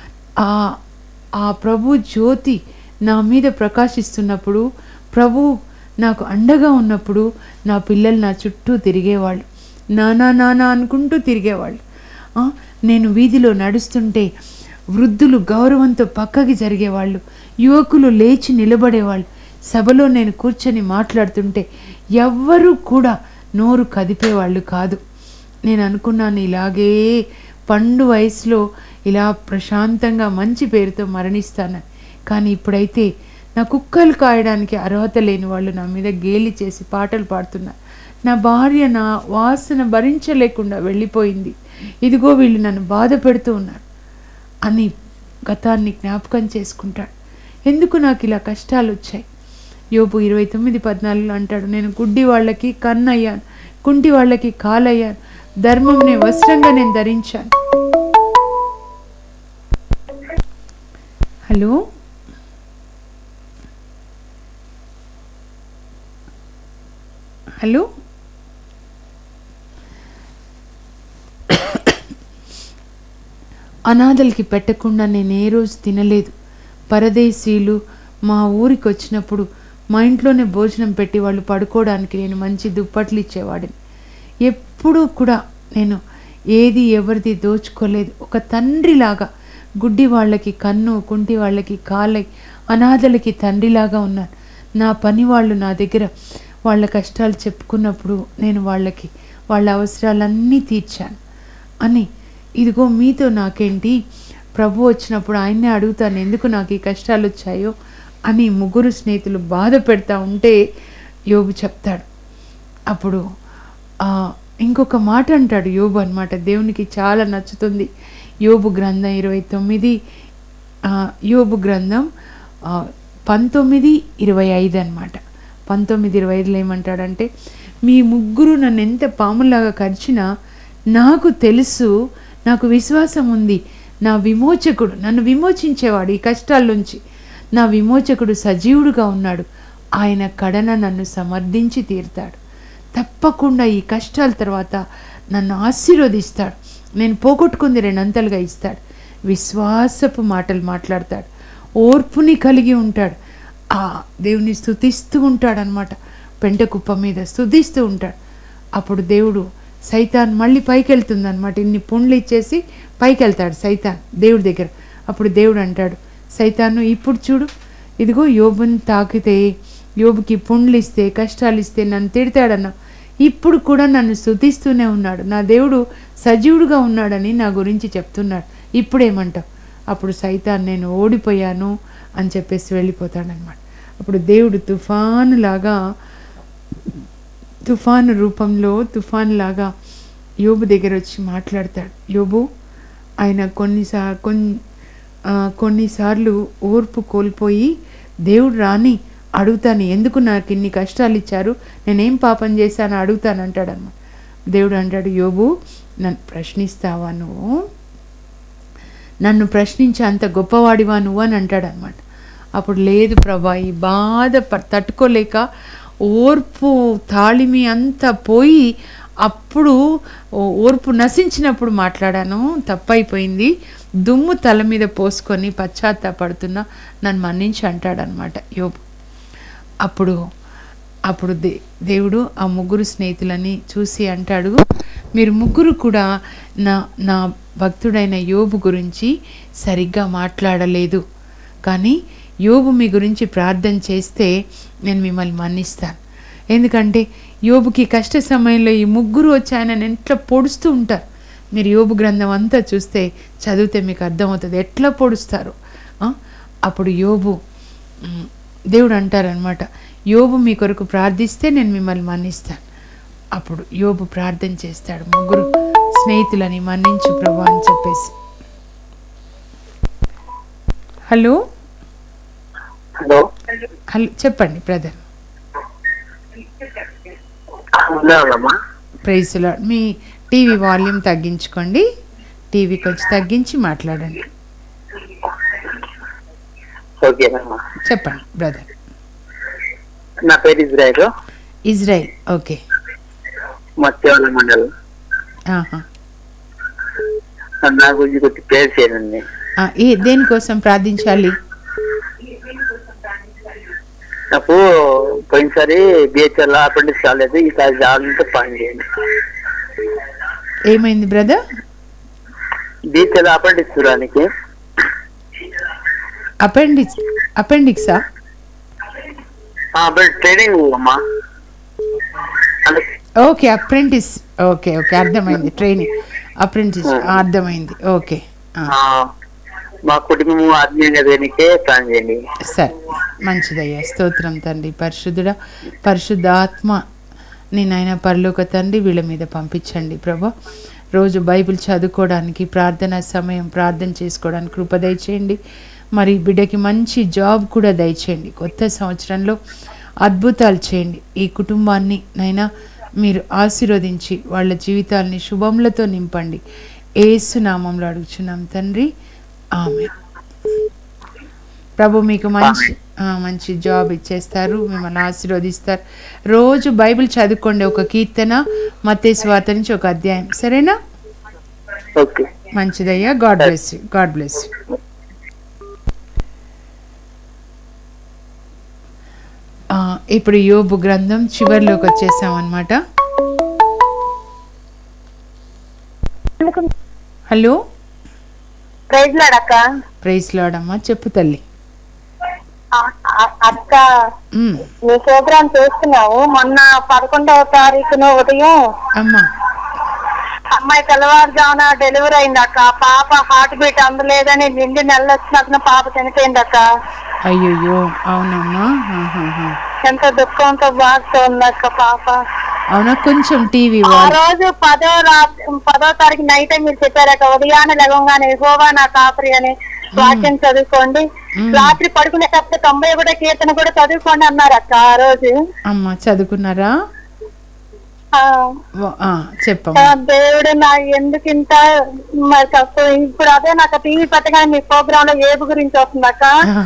ఆ ప్రభు జ్యోతి నా మీద ప్రకాశిస్తున్నప్పుడు, ప్రభు నాకు అండగా ఉన్నప్పుడు నా పిల్లలు నా చుట్టూ తిరిగేవాళ్ళు, నానా నానా అనుకుంటూ తిరిగేవాళ్ళు. నేను వీధిలో నడుస్తుంటే వృద్ధులు గౌరవంతో పక్కకి జరిగేవాళ్ళు, యువకులు లేచి నిలబడేవాళ్ళు. సభలో నేను కూర్చొని మాట్లాడుతుంటే ఎవ్వరూ కూడా నోరు కదిపేవాళ్ళు కాదు. నేను అనుకున్నాను, ఇలాగే పండు వయసులో ఇలా ప్రశాంతంగా మంచి పేరుతో మరణిస్తానని. కానీ ఇప్పుడైతే నా కుక్కలు కాయడానికి అర్హత లేని వాళ్ళు నా మీద గేలి చేసి పాటలు పాడుతున్నారు. నా భార్య నా వాసన భరించలేకుండా వెళ్ళిపోయింది, ఇదిగో వీళ్ళు నన్ను బాధ పెడుతూ ఉన్నారు అని గతాన్ని జ్ఞాపకం చేసుకుంటాడు. ఎందుకు నాకు ఇలా కష్టాలు వచ్చాయి? యోబు 29:14 అంటాడు, నేను గుడ్డి వాళ్ళకి కన్నయ్యాను, కుంటి వాళ్ళకి కాలయ్యాను, ధర్మంనే వస్త్రంగా నేను ధరించాను. హలో హలో అనాథలకి పెట్టకుండా నేను ఏ రోజు తినలేదు. పరదేశీయులు మా ఊరికి వచ్చినప్పుడు మా ఇంట్లోనే భోజనం పెట్టి వాళ్ళు పడుకోవడానికి నేను మంచి దుప్పట్లు ఇచ్చేవాడిని. ఎప్పుడూ కూడా నేను ఏది ఎవరిది దోచుకోలేదు. ఒక తండ్రిలాగా గుడ్డి వాళ్ళకి కన్ను, కుంటి వాళ్ళకి కాలై, అనాథలకి తండ్రిలాగా ఉన్నాను. నా పని వాళ్ళు నా దగ్గర వాళ్ళ కష్టాలు చెప్పుకున్నప్పుడు నేను వాళ్ళకి వాళ్ళ అవసరాలన్నీ తీర్చాను అని. ఇదిగో మీతో నాకేంటి, ప్రభు వచ్చినప్పుడు ఆయన్నే అడుగుతాను ఎందుకు నాకు ఈ కష్టాలు వచ్చాయో అని ముగ్గురు స్నేహితులు బాధ పెడతా ఉంటే యోబు చెప్తాడు. అప్పుడు ఇంకొక మాట అంటాడు యోబు అన్నమాట. దేవునికి చాలా నచ్చుతుంది. యోబు గ్రంథం 29, యోబు గ్రంథం 19:25 అన్నమాట. 19:25 ఏమంటాడంటే, మీ ముగ్గురు నన్ను ఎంత పాములాగా కరిచినా నాకు తెలుసు, నాకు విశ్వాసం ఉంది, నా విమోచకుడు నన్ను విమోచించేవాడు ఈ కష్టాల నుంచి. నా విమోచకుడు సజీవుడుగా ఉన్నాడు, ఆయన కడన నన్ను సమర్థించి తీరుతాడు. తప్పకుండా ఈ కష్టాల తర్వాత నన్ను ఆశీర్వదిస్తాడు, నేను పోగొట్టుకుంది రెండంతలుగా ఇస్తాడు. విశ్వాసపు మాటలు మాట్లాడతాడు, ఓర్పుని కలిగి ఉంటాడు, ఆ దేవుని స్తుతిస్తూ ఉంటాడనమాట. పెంట కుప్ప మీద స్తుతిస్తూ ఉంటాడు. అప్పుడు దేవుడు సైతాన్ మళ్ళీ పైకి వెళ్తుంది అనమాట. ఇన్ని పుండ్లు ఇచ్చేసి పైకి వెళ్తాడు సైతాన్ దేవుడి దగ్గర. అప్పుడు దేవుడు అంటాడు, సైతాను ఇప్పుడు చూడు, ఇదిగో యోబుని తాకితే, యోబుకి పుండ్లు ఇస్తే, కష్టాలు ఇస్తే నన్ను తిడతాడన్నా, ఇప్పుడు కూడా నన్ను స్తుతిస్తూనే ఉన్నాడు, నా దేవుడు సజీవుడుగా ఉన్నాడని నా గురించి చెప్తున్నాడు, ఇప్పుడేమంటావు? అప్పుడు సైతాన్ నేను ఓడిపోయాను అని చెప్పేసి వెళ్ళిపోతాడనమాట. అప్పుడు దేవుడు తుఫాను రూపంలో తుఫానులాగా యోబు దగ్గర వచ్చి మాట్లాడతాడు. యోబు, ఆయన కొన్నిసార్లు ఓర్పు కోల్పోయి దేవుడు రాని అడుగుతాను, ఎందుకు నాకు ఇన్ని కష్టాలు ఇచ్చారు, నేనేం పాపం చేశాను అడుగుతాను అంటాడన్నమాట. దేవుడు అంటాడు, యోబు నన్ను ప్రశ్నిస్తావా నువ్వు, నన్ను ప్రశ్నించే అంత గొప్పవాడివా నువ్వు అని అంటాడనమాట. అప్పుడు లేదు ప్రభా, ఈ బాధ తట్టుకోలేక ఓర్పు తాళిమి అంతా పోయి అప్పుడు ఓర్పు నశించినప్పుడు మాట్లాడాను, తప్పైపోయింది, దుమ్ము తల మీద పోసుకొని పశ్చాత్తాపడుతున్నా, నన్ను మన్నించి అంటాడనమాట యోబు. అప్పుడు దేవుడు ఆ ముగ్గురు స్నేహితులని చూసి అంటాడు, మీరు ముగ్గురు కూడా నా భక్తుడైన యోబు గురించి సరిగ్గా మాట్లాడలేదు, కానీ యోబు మీ గురించి ప్రార్థన చేస్తే నేను మిమ్మల్ని మన్నిస్తాను. ఎందుకంటే యోబుకి కష్ట సమయంలో ఈ ముగ్గురు వచ్చి ఆయన ఎట్లా పొడుస్తూ ఉంటారు. మీరు యోబు గ్రంథం అంతా చూస్తే చదివితే మీకు అర్థమవుతుంది ఎట్లా పొడుస్తారు. అప్పుడు దేవుడు అంటారనమాట, యోబు మీ కొరకు ప్రార్థిస్తే నేను మిమ్మల్ని మన్నిస్తాను. అప్పుడు యోబు ప్రార్థన చేస్తాడు, ముగ్గురు స్నేహితులని మన్నించు ప్రభా అని చెప్పేసి. హలో హలో హలో చెప్పండి బ్రదర్. Praise Lord. మీ టీవీ వాల్యూమ్ తగ్గించుకోండి, టీవీ కొంచెం తగ్గించి మాట్లాడండి. చెప్పండి బ్రదర్. నా పేరు ఇజ్రాయిల్. Israel, okay. మత్స్యవల మండలం. నా గురించి కొద్ది పేరు చేయండి. దేనికోసం ప్రార్థించాలి? నాకు పోయినసారి బిహెచ్ఎల్ అపెండిక్స్ కాలేదు, ఈసారి జాగ్రత్త పని చేయండి. ఏమైంది బ్రదర్? బిహెచ్ఎల్ అపెండిక్స్ చూడడానికి. అపెండిక్సా? ట్రైనింగ్ అమ్మా. Okay, apprentice. ఓకే ఓకే, అర్థమైంది. ట్రైనింగ్. అప్రెంటిస్ అర్థమైంది. ఓకే. మా కుటుంబం ఆత్మీయంగా దేనికే ప్లాన్ చేయండి. సరే, మంచిదయ్యా. స్తోత్రం తండ్రి. పరిశుద్ధుడా, పరిశుద్ధ ఆత్మ నేనైనా పరలోక తండ్రి వీళ్ళ మీద పంపించండి ప్రభా. రోజు బైబిల్ చదువుకోవడానికి, ప్రార్థనా సమయం ప్రార్థన చేసుకోవడానికి కృప దయచేయండి. మరి బిడ్డకి మంచి జాబ్ కూడా దయచేయండి. కొత్త సంవత్సరంలో అద్భుతాలు చేయండి. ఈ కుటుంబాన్ని నైనా మీరు ఆశీర్వదించి వాళ్ళ జీవితాలని శుభములతో నింపండి. యేసు నామంలో అడుగుచున్నాం తండ్రి, ఆమేన్. ప్రభు మీకు మంచి జాబ్ ఇచ్చేస్తారు, మిమ్మల్ని ఆశీర్వదిస్తారు. రోజు బైబిల్ చదువుకోండి. ఒక కీర్తన, మత్తయి సువార్త నుంచి ఒక అధ్యాయం. సరేనా? ఓకే, మంచిదయ్యా. God bless you. God bless you. ఇప్పుడు యోబు గ్రంథం చివరిలోకి వచ్చేసాం అన్నమాట. హలో, ప్రైజ్ లార్డ్ అక్క. ప్రైజ్ లార్డ్ అమ్మా. చెప్పు తల్లి. అక్క, మీ ప్రోగ్రామ్ చూస్తున్నావు. మొన్న 11వ తారీఖున ఉదయం అమ్మా అమ్మాయి తెల్లవారుజామున డెలివరీ అయింది అక్క. పాప హార్ట్ బీట్ అందలేదని నిండి నెల వచ్చినాక పాప చనిపోయింది అక్క. అయ్యో, అవునమ్మా. ఎంత దుఃఖంతో బాధతో ఉంది అక్క పాప. అవునా? కొంచెం టీవీ. ఆ రోజు 10వ తారీఖు నైట్ మీరు చెప్పారక్క, ఉదయాన్నే లెగంగానే యెహోవా నా కాపరి అని వాక్యం చదువుకోండి, రాత్రి పడుకునేటప్పుడు 90 కూడా కీర్తన కూడా చదువుకోండి అన్నారు అక్క. ఆ రోజు అమ్మా చదువుకున్నారా? చెప్పమ్మా. దేవుడు నాకు ఎందుకు ఇంత మరి కష్టం. ఇప్పుడు అదే నాకు టీవీ పెట్టగానే మీ ప్రోగ్రామ్ లో ఏబు గురించి వస్తుందక్క.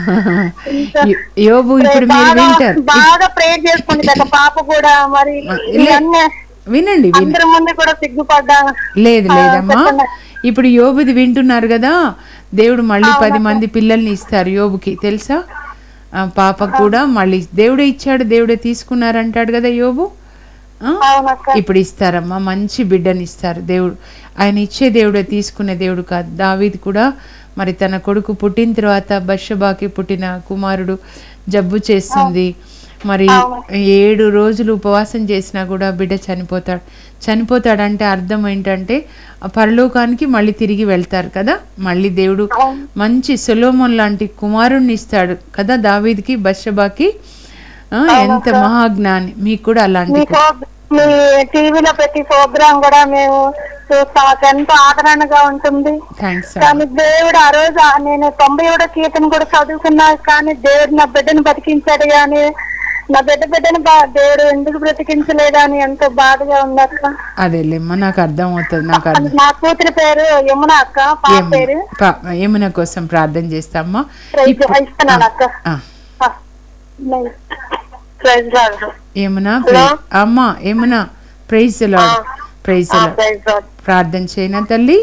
బాగా ప్రేర్ చేసుకుంది అక్క పాప కూడా. మరి వినండి, అందరి ముందు కూడా సిగ్గుపడ్డా. లేదమ్మా, ఇప్పుడు యోబుది వింటున్నారు కదా. దేవుడు మళ్ళీ 10 మంది పిల్లల్ని ఇస్తారు యోబుకి, తెలుసా? పాపకు కూడా మళ్ళీ దేవుడే ఇచ్చాడు, దేవుడే తీసుకున్నారు అంటాడు కదా యోబు. ఇప్పుడు ఇస్తారమ్మా, మంచి బిడ్డని ఇస్తారు దేవుడు. ఆయన ఇచ్చే దేవుడే, తీసుకునే దేవుడు కాదు. దావీదు కూడా మరి తన కొడుకు పుట్టిన తర్వాత బత్షెబాకి పుట్టిన కుమారుడు జబ్బు చేస్తుంది. మరి 7 రోజులు ఉపవాసం చేసినా కూడా బిడ్డ చనిపోతాడంటే అర్థం ఏంటంటే పరలోకానికి మళ్ళీ తిరిగి వెళ్తారు కదా. మళ్ళీ దేవుడు మంచి సొలొమోన్ లాంటి కుమారుణ్ణి ఇస్తాడు కదా దావీదుకి, బత్షెబాకి. ఎంత మహాజ్ఞాని. మీకు కూడా అలాంటి టీవీలో ప్రతి ప్రోగ్రామ్ కూడా మేము చూస్తాం. ఎంతో ఆదరణగా ఉంటుంది. కానీ దేవుడు ఆ రోజు నేను 90 కీర్తన కూడా చదువుకున్నా, కానీ దేవుడు నా బిడ్డను బతికించాడు. కానీ నా బిడ్డని దేవుడు ఎందుకు బ్రతికించలేదా అని ఎంతో బాధగా ఉంది అక్క. అదేలేమ్మా, నాకు అర్థం అవుతుంది. నా కూతురి పేరు యమున అక్క. పాప పేరు యమున కోసం ప్రార్థన చేస్తామ్మా. ఇస్తున్నాను అక్క. ఏమన్నా అమ్మా, ఏమన్నా ప్రైజ్ లార్డ్, ప్రైజ్ లార్డ్. ప్రార్థన చేయనా తల్లి?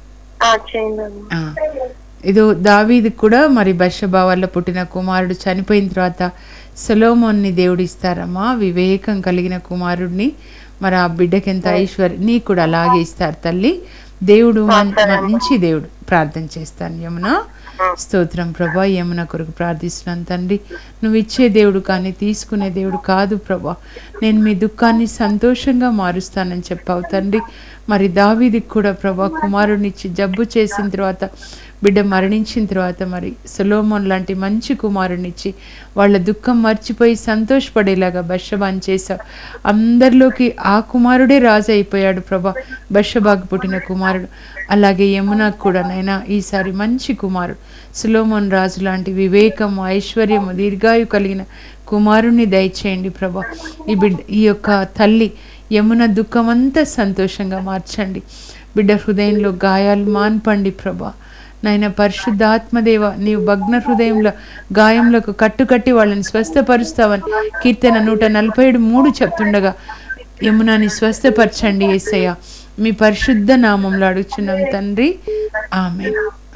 ఇది దావీదు కూడా మరి బత్షెబా వల్ల పుట్టిన కుమారుడు చనిపోయిన తర్వాత సొలొమోన్ని దేవుడు ఇస్తారమ్మా, వివేకం కలిగిన కుమారుడిని. మరి ఆ బిడ్డకి ఎంత ఐశ్వర్యం, నీకు కూడా అలాగే ఇస్తారు తల్లి. దేవుడు మంచి దేవుడు. ప్రార్థన చేస్తాను యమున. స్తోత్రం ప్రభా. యమున కొరకు ప్రార్థిస్తున్నాను తండ్రి. నువ్వు ఇచ్చే దేవుడు కానీ తీసుకునే దేవుడు కాదు ప్రభా. నేను మీ దుఃఖాన్ని సంతోషంగా మారుస్తానని చెప్పావు తండ్రి. మరి దావీదుకి కూడా ప్రభా కుమారుడినిచ్చి జబ్బు చేసిన తర్వాత, బిడ్డ మరణించిన తర్వాత మరి సొలొమోన్ లాంటి మంచి కుమారుడినిచ్చి వాళ్ళ దుఃఖం మర్చిపోయి సంతోషపడేలాగా బత్షెబాని చేశావు. అందరిలోకి ఆ కుమారుడే రాజు అయిపోయాడు ప్రభా, బత్షెబాకు పుట్టిన కుమారుడు. అలాగే యమునకు కూడా నైనా ఈసారి మంచి కుమారుడు సొలొమోన్ రాజు లాంటి వివేకము, ఐశ్వర్యము, దీర్ఘాయు కలిగిన కుమారుణ్ణి దయచేయండి ప్రభా. ఈ యొక్క తల్లి యమున దుఃఖమంతా సంతోషంగా మార్చండి. బిడ్డ హృదయంలో గాయాలు మాన్పండి ప్రభా. నాయన పరిశుద్ధ ఆత్మదేవ, నీవు భగ్న హృదయంలో గాయములకు కట్టుకట్టి వాళ్ళని స్వస్థపరుస్తావని కీర్తన 147:3 చెప్తుండగా యమునాని స్వస్థపరచండి యేసయ్య. మీ పరిశుద్ధ నామంలో అడుగుచున్నాం తండ్రి, ఆమేన్.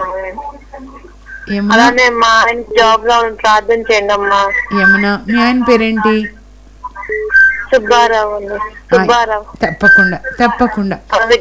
యమునా, మీ ఆయన పేరేంటి? తప్పకుండా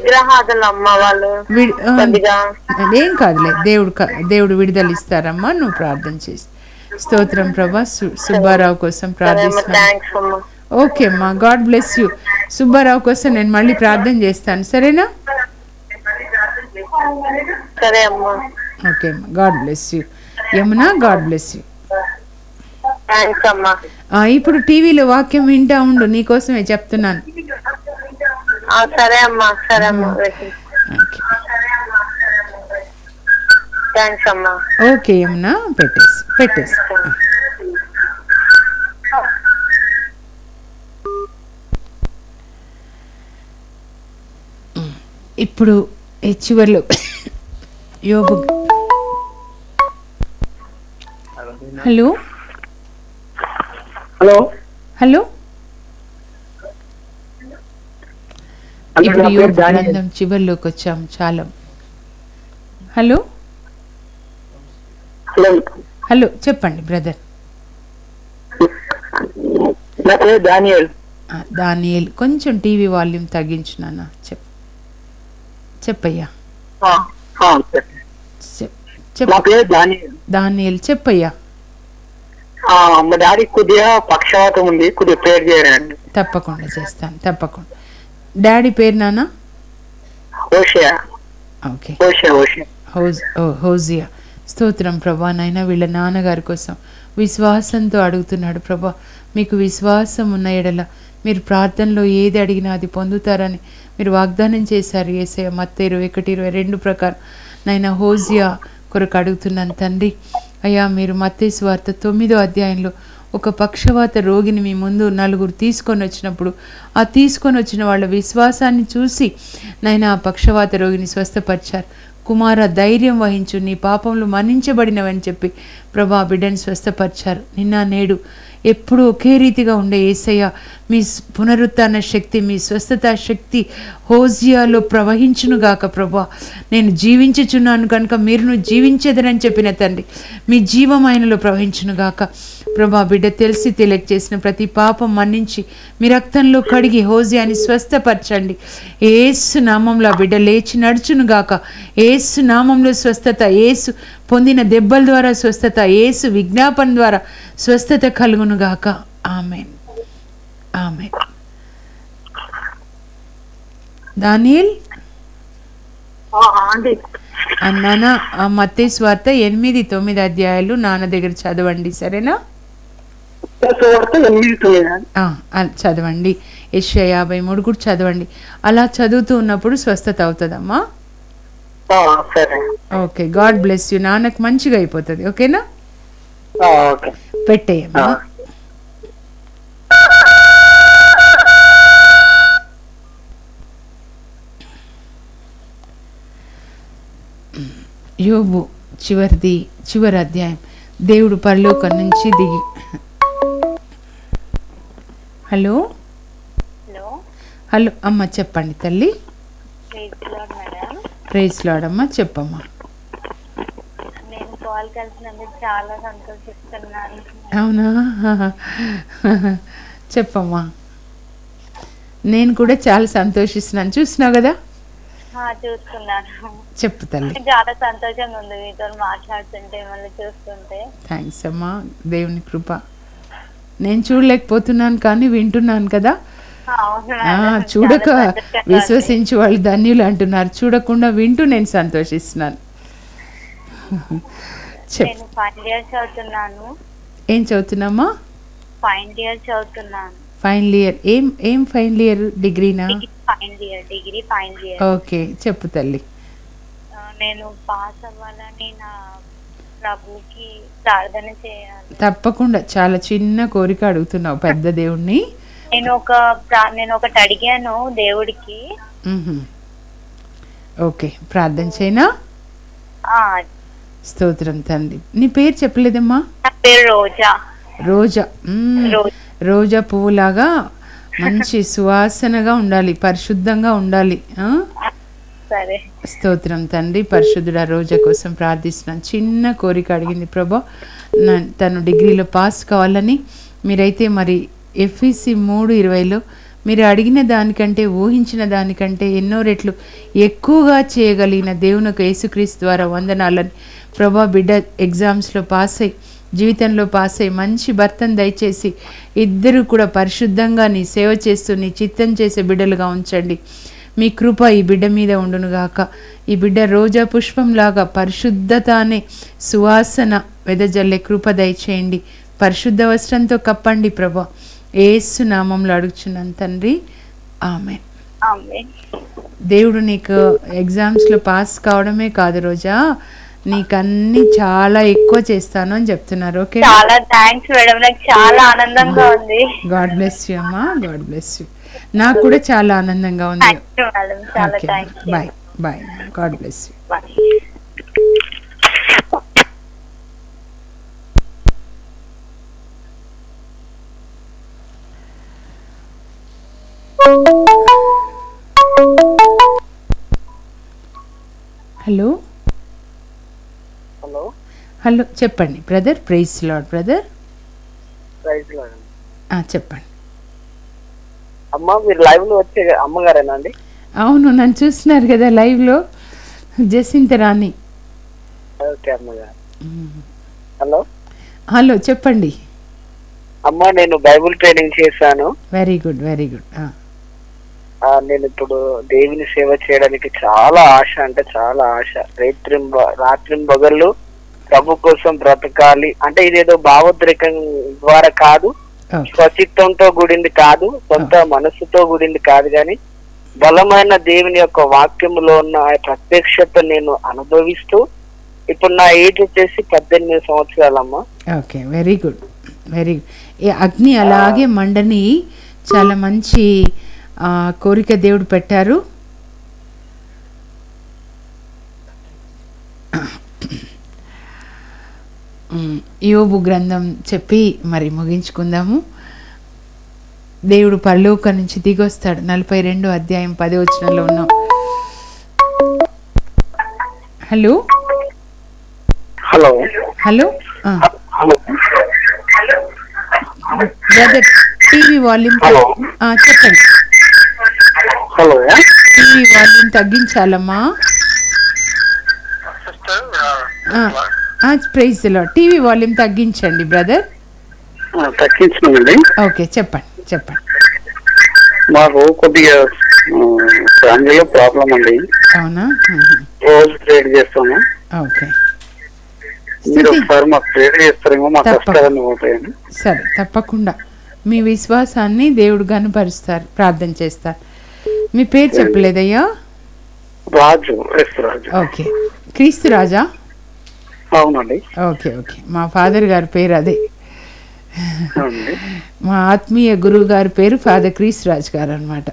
ఏం కాదులే, దేవుడు విడుదల ఇస్తారమ్మా. నువ్వు ప్రార్థన చేసి. స్తోత్రం ప్రభా. సుబ్బారావు కోసం ప్రార్థిస్తున్నాను. ఓకే అమ్మా, గాడ్ బ్లెస్ యూ. సుబ్బారావు కోసం నేను మళ్ళీ ప్రార్థన చేస్తాను, సరేనా? సరే అమ్మా. ఓకే అమ్మా, God bless you Yamuna, God bless you. Thanks అమ్మా. ఇప్పుడు టీవీలో వాక్యం వింటా ఉండు, నీకోసమే చెప్తున్నాను. సరే అమ్మా, సరే అమ్మా. ఓకే థ్యాంక్స్ అమ్మా. ఓకే యమునా, పెట్టేసి. ఇప్పుడు చివర్లో యోబు. హలో హలో హలో ఇప్పుడు యోబు గ్రంథం చివర్లోకి వచ్చాం చాలా. హలో హలో హలో చెప్పండి బ్రదర్. నా పేరు దానియేల్. దానియేల్, కొంచెం టీవీ వాల్యూమ్ తగ్గించు నాన్న. చెప్పయ్యా. నా పేరు దానియేల్. దానియేల్ చెప్పయ్యా. మా డాడీ కొద్దిగా పక్షవాతం ఉంది, కొద్దిగా ప్రేయర్ చేయండి. తప్పకుండా చేస్తాను, తప్పకుండా. డాడీ పేరు నాన్న? ఓషియా. ఓకే, ఓషియా. హోజియా. స్తోత్రం ప్రభా. నాయన వీళ్ళ నాన్నగారి కోసం విశ్వాసంతో అడుగుతున్నాడు ప్రభా. మీకు విశ్వాసం ఉన్న ఎడల మీరు ప్రార్థనలో ఏది అడిగినా అది పొందుతారని మీరు వాగ్దానం చేశారు యేసయ్య. మత్తయి 21:22 ప్రకారం నాయన హోజియా కొరకు అడుగుతున్నాను తండ్రి. అయ్యా, మీరు మత్తయి సువార్త 9వ అధ్యాయంలో ఒక పక్షవాత రోగిని మీ ముందు నలుగురు తీసుకొని వచ్చినప్పుడు ఆ తీసుకొని వచ్చిన వాళ్ళ విశ్వాసాన్ని చూసి నాయన ఆ పక్షవాత రోగిని స్వస్థపరిచారు. కుమార, ధైర్యం వహించు, నీ పాపములు మన్నించబడినవని చెప్పి ప్రభా బిడ్డని స్వస్థపరిచారు. నిన్న నేడు ఎప్పుడు ఒకే రీతిగా ఉండే యేసయ్య, మీ పునరుత్థాన శక్తి, మీ స్వస్థత శక్తి హోజియాలో ప్రవహించునుగాక ప్రభా. నేను జీవించుచున్నాను కనుక మీరును జీవించేదనని చెప్పిన తండ్రి, మీ జీవం ఆయనలో ప్రవహించునుగాక ప్రభా. బిడ్డ తెలిసి తెలియక చేసిన ప్రతి పాపం మన్నించి మీ రక్తంలో కడిగి హోజియాని స్వస్థపరచండి. ఏసు నామంలో బిడ్డ లేచి నడుచునుగాక. ఏసు నామంలో స్వస్థత, ఏసు పొందిన దెబ్బల ద్వారా స్వస్థత, ఏసు విజ్ఞాపన ద్వారా స్వస్థత కలుగునుగాక. ఆమేన్, ఆమేన్. దానియేల్ నాన్న, మత్తయి సువార్త 8-9 అధ్యాయాలు నాన్న దగ్గర చదవండి, సరేనా? చదవండి. యెషయా 53 కూడా చదవండి. అలా చదువుతూ ఉన్నప్పుడు స్వస్థత అవుతుందమ్మా. Okay, God bless you. నాన్నకు మంచిగా అయిపోతుంది, ఓకేనా? పెట్టేయమ్మా. యోబు చివరి అధ్యాయం. దేవుడు పరలోకం నుంచి దిగి. హలో హలో అమ్మ, చెప్పండి తల్లి. ప్రైజ్ లార్డ్ అమ్మా, చెప్పమ్మా. చాలా సంతోషిస్తున్నాను. అవునా? చెప్పమ్మా. నేను కూడా చాలా సంతోషిస్తున్నాను. చూస్తున్నావు కదా? చూస్తున్నాను. చెప్పు తల్లి. చాలా సంతోషంగా ఉంది మీతో మాట్లాడుతుంటే, మళ్ళీ చూస్తుంటే. థ్యాంక్స్ అమ్మా, దేవుని కృప. నేను చూడలేకపోతున్నాను కానీ వింటున్నాను కదా. చూడక విశ్వసించి వాళ్ళు ధన్యులు అంటున్నారు. చూడకుండా వింటూ నేను సంతోషిస్తున్నాను. ఏం చదువుతున్నామా? ఫైనల్ ఇయర్ చదువుతున్నాను. Final year. ఏం ఫైనల్ ఇయర్? డిగ్రీనా? Degree final year. ఓకే, చెప్పు తల్లి. నేను పాస్ అవ్వాలని నా ప్రభుకి ప్రార్థన చేయాలి. తప్పకుండా. చాలా చిన్న కోరిక అడుగుతున్నావు పెద్ద దేవుణ్ణి. నేను ఒకటి అడిగాను దేవుడికి. ఓకే, ప్రార్థన చేయనా? స్తోత్రం తండ్రి. నీ పేరు చెప్పలేదమ్మా? రోజా. రోజా. రోజా పువ్వులాగా మంచి సువాసనగా ఉండాలి, పరిశుద్ధంగా ఉండాలి. సరే. స్తోత్రం తండ్రి. పరిశుద్ధుడ రోజా కోసం ప్రార్థిస్తున్నాను. చిన్న కోరిక అడిగింది ప్రభా, తను డిగ్రీలో పాస్ కావాలని. మీరైతే మరి ఎఫ్ఈసి 3:20లో మీరు అడిగిన దానికంటే ఊహించిన దానికంటే ఎన్నో రెట్లు ఎక్కువగా చేయగలిగిన దేవునికి యేసుక్రీస్తు ద్వారా వందనాలని ప్రభా. బిడ్డ ఎగ్జామ్స్లో పాస్ అయ్యి, జీవితంలో పాస్ అయ్యి మంచి భర్తను దయచేసి ఇద్దరు కూడా పరిశుద్ధంగా నీ సేవ చేస్తూ నీ చిత్తం చేసే బిడ్డలుగా ఉంచండి. మీ కృప ఈ బిడ్డ మీద ఉండునుగాక. ఈ బిడ్డ రోజా పుష్పంలాగా పరిశుద్ధత అనే సువాసన వెదజల్లే కృప దయచేయండి. పరిశుద్ధ వస్త్రంతో కప్పండి ప్రభా. యేసు నామంలో అడుగుచున్నాను తండ్రి, ఆమేన్. దేవుడు నీకు ఎగ్జామ్స్లో పాస్ కావడమే కాదు రోజా, నీకు అన్ని చాలా ఎక్కువ చేస్తాను అని చెప్తున్నారు. ఓకే, చాలా థ్యాంక్స్ మేడం, నాకు చాలా ఆనందంగా ఉంది. గాడ్ బ్లెస్ యూ అమ్మా, గాడ్ బ్లెస్ యూ. నాకు కూడా చాలా ఆనందంగా ఉంది. Bye bye, God bless you. Hello hello hello, చెప్పండి బ్రదర్. Praise Lord brother. చెప్పండి అమ్మ. మీరు లైవ్ లో వచ్చే అమ్మగారేనా అండి? అవును, నన్ను చూస్తున్నారు కదా లైవ్లో, జసింత రాణి. ఓకే అమ్మగారు. హలో హలో, చెప్పండి అమ్మ. నేను బైబుల్ ట్రైనింగ్ చేశాను. Very good, very good. నేను ఇప్పుడు దేవుని సేవ చేయడానికి చాలా ఆశ, అంటే చాలా ఆశ. రాత్రి పగళ్ళు ప్రభు కోసం బ్రతకాలి అంటే ఇదేదో భావోద్రేకం ద్వారా కాదు, స్వచిత్తంతో కూడింది కాదు, సొంత మనస్సుతో కూడింది కాదు, కానీ బలమైన దేవుని యొక్క వాక్యములో ఉన్న ఆ ప్రత్యక్షత నేను అనుభవిస్తూ, ఇప్పుడు నా ఏజ్ వచ్చేసి 18 సంవత్సరాలమ్మా. Okay, very good, very good. ఈ అగ్ని అలాగే మండని చాలా మంచి కోరిక దేవుడు పెట్టారు. యోబు గ్రంథం చెప్పి మరి ముగించుకుందాము. దేవుడు పరలోకం నుంచి దిగొస్తాడు. 42 అధ్యాయం 10 వచనంలో ఉన్నాం. Hello hello hello brother, TV volume చెప్పండి. హలో, టీవీ వాల్యూమ్ తగ్గించాలమ్మా. Praise the Lord. TV volume తగ్గించండి బ్రదర్. తగ్గించండి. ఓకే, చెప్పండి చెప్పండి. మాకు కొద్దిగా ఫ్యామిలీలో ప్రాబ్లం అండి. అవునా? రోజు ప్రేయర్ చేస్తాము. ఓకే, మీరు ఒకసారి మాకు ప్రేయర్ చేస్తారేమో, మా కష్టాలన్నీ పోతాయండి. సరే, తప్పకుండా మీ విశ్వాసాన్ని దేవుడు కనపరుస్తారు, ప్రార్థన చేస్తారు. మీ పేరు చెప్పలేదయ్యా? రాజు. ఓకే, క్రీస్తు రాజా? అవునండి. ఓకే ఓకే, మా ఫాదర్ గారి పేరు అదే. మా ఆత్మీయ గురువు గారి పేరు ఫాదర్ క్రీస్తు రాజు గారు అనమాట.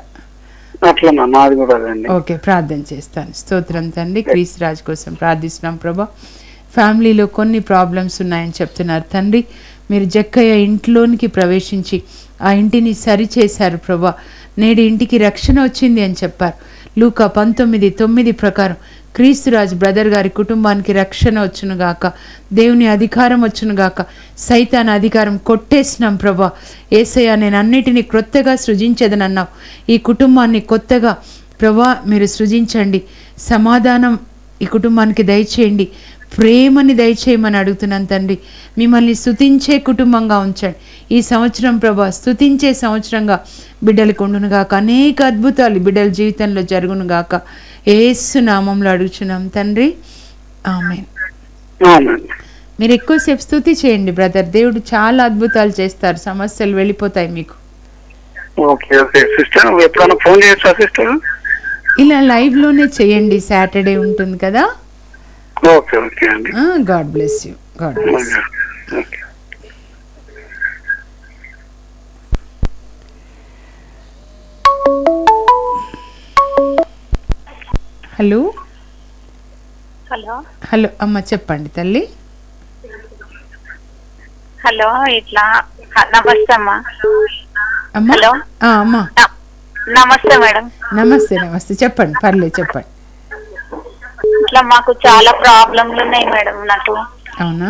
ఓకే, ప్రార్థన చేస్తాను. స్తోత్రం తండ్రి. క్రీస్తు రాజు కోసం ప్రార్థిస్తున్నాం ప్రభా. ఫ్యామిలీలో కొన్ని ప్రాబ్లమ్స్ ఉన్నాయని చెప్తున్నారు తండ్రి. మీరు జక్కయ్య ఇంట్లోనికి ప్రవేశించి ఆ ఇంటిని సరిచేశారు ప్రభా. నేడు ఇంటికి రక్షణ వచ్చింది అని చెప్పారు. లూకా 19:9 ప్రకారం క్రీస్తురాజు బ్రదర్ గారి కుటుంబానికి రక్షణ వచ్చునుగాక, దేవుని అధికారం వచ్చునుగాక. సైతాన్ అధికారం కొట్టేసినాం ప్రభా. యేసయ్య, నేను అన్నిటినీ క్రొత్తగా సృజించేదనన్నావు. ఈ కుటుంబాన్ని కొత్తగా ప్రభా మీరు సృజించండి. సమాధానం ఈ కుటుంబానికి దయచేయండి. ప్రేమని దయచేయమని అడుగుతున్నాను తండ్రి. మిమ్మల్ని స్తుతించే కుటుంబంగా ఉంచండి. ఈ సంవత్సరం ప్రభా స్తుతించే సంవత్సరంగా బిడ్డలకు ఉండునుగాక. అనేక అద్భుతాలు బిడ్డల జీవితంలో జరుగునుగాక. యేసు నామంలో అడుగుచున్నాం తండ్రి, ఆమేన్. మీరు ఎక్కువసేపు స్తుతి చేయండి బ్రదర్. దేవుడు చాలా అద్భుతాలు చేస్తారు. సమస్యలు వెళ్ళిపోతాయి మీకు. ఇలా లైవ్ లోనే చేయండి. సాటర్డే ఉంటుంది కదా. God bless you. God bless you. Hello hello hello అమ్మ, చెప్పండి తల్లి. హలో, ఇట్లా నమస్తే అమ్మా. హలో అమ్మా, నమస్తే మేడం. నమస్తే నమస్తే, చెప్పండి, పర్లేదు చెప్పండి. ఇట్లా మాకు చాలా ప్రాబ్లంలు ఉన్నాయి మేడం. నాకు అవునా?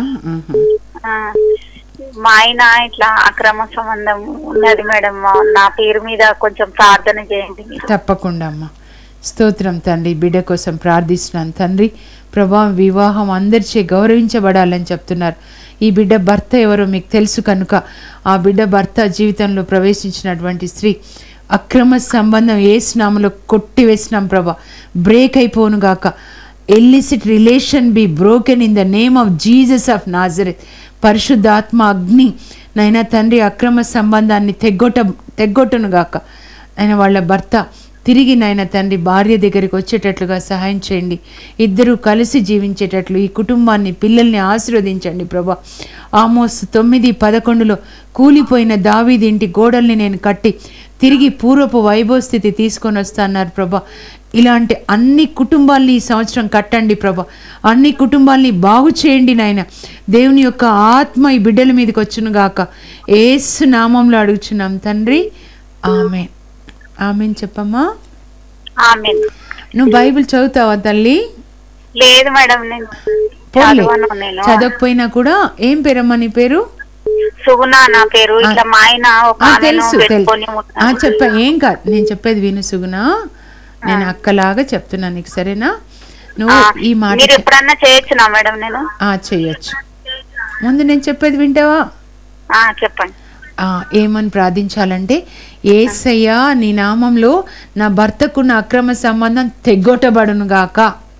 మా ఆయన ఇట్లా అక్రమ సంబంధం ఉన్నది మేడం. నా పేరు మీద కొంచెం ప్రార్థన చేయండి. తప్పకుండా అమ్మా. స్తోత్రం తండ్రి. బిడ్డ కోసం ప్రార్థిస్తున్నాను తండ్రి. ప్రభా, వివాహం అందరిచే గౌరవించబడాలని చెప్తున్నారు. ఈ బిడ్డ భర్త ఎవరో మీకు తెలుసు కనుక ఆ బిడ్డ భర్త జీవితంలో ప్రవేశించినటువంటి స్త్రీ అక్రమ సంబంధం యేసు నామములో కొట్టివేసినాం ప్రభా. బ్రేక్ అయిపోను గాక. illicit relation be broken in the name of Jesus of Nazareth. పరిశుద్ధాత్మ అగ్ని నైనా తండ్రి అక్రమ సంబంధాన్ని తెగ్గొట్టును గాక. ఆయన వాళ్ళ భర్త తిరిగి నాయన తండ్రి భార్య దగ్గరికి వచ్చేటట్లుగా సహాయం చేయండి. ఇద్దరూ కలిసి జీవించేటట్లు ఈ కుటుంబాన్ని పిల్లల్ని ఆశీర్వదించండి ప్రభా. ఆమోసు 9:11 కూలిపోయిన దావీదు ఇంటి గోడల్ని నేను కట్టి తిరిగి పూర్వపు వైభవ స్థితి తీసుకొని వస్తాన్నారు ప్రభా. ఇలాంటి అన్ని కుటుంబాల్ని ఈ సంవత్సరం కట్టండి ప్రభా. అన్ని కుటుంబాల్ని బాగు చేయండి నాయన. దేవుని యొక్క ఆత్మ ఈ బిడ్డల మీదకి వచ్చును గాక. యేసు నామంలో అడుగుచున్నాం తండ్రి, ఆమేన్. ఆమేన్ చెప్పమ్మా. ఆమేన్. నువ్వు బైబిల్ చదువుతావా తల్లి? లేదు మేడం, నేను చదవకపోయినా కూడా. ఏం పేరమ్మా నీ పేరు? సుగుణ నా పేరు. ఇట్లా మా ఆయన తెలుసు చెప్ప, ఏం కాదు, నేను చెప్పేది విను సుగుణ. నేను అక్కలాగా చెప్తున్నా నీకు, సరేనా? నువ్వు ఈ మాట ఎప్పుడన్నా చేయొచ్చునా మేడం? నేను చేయొచ్చు. ముందు నేను చెప్పేది వింటావా? చెప్పండి. ఏమని ప్రార్థించాలంటే, యేసయ్యా నీ నామంలో నా భర్తకున్న అక్రమ సంబంధం తెగ్గొట్టబడును గాక.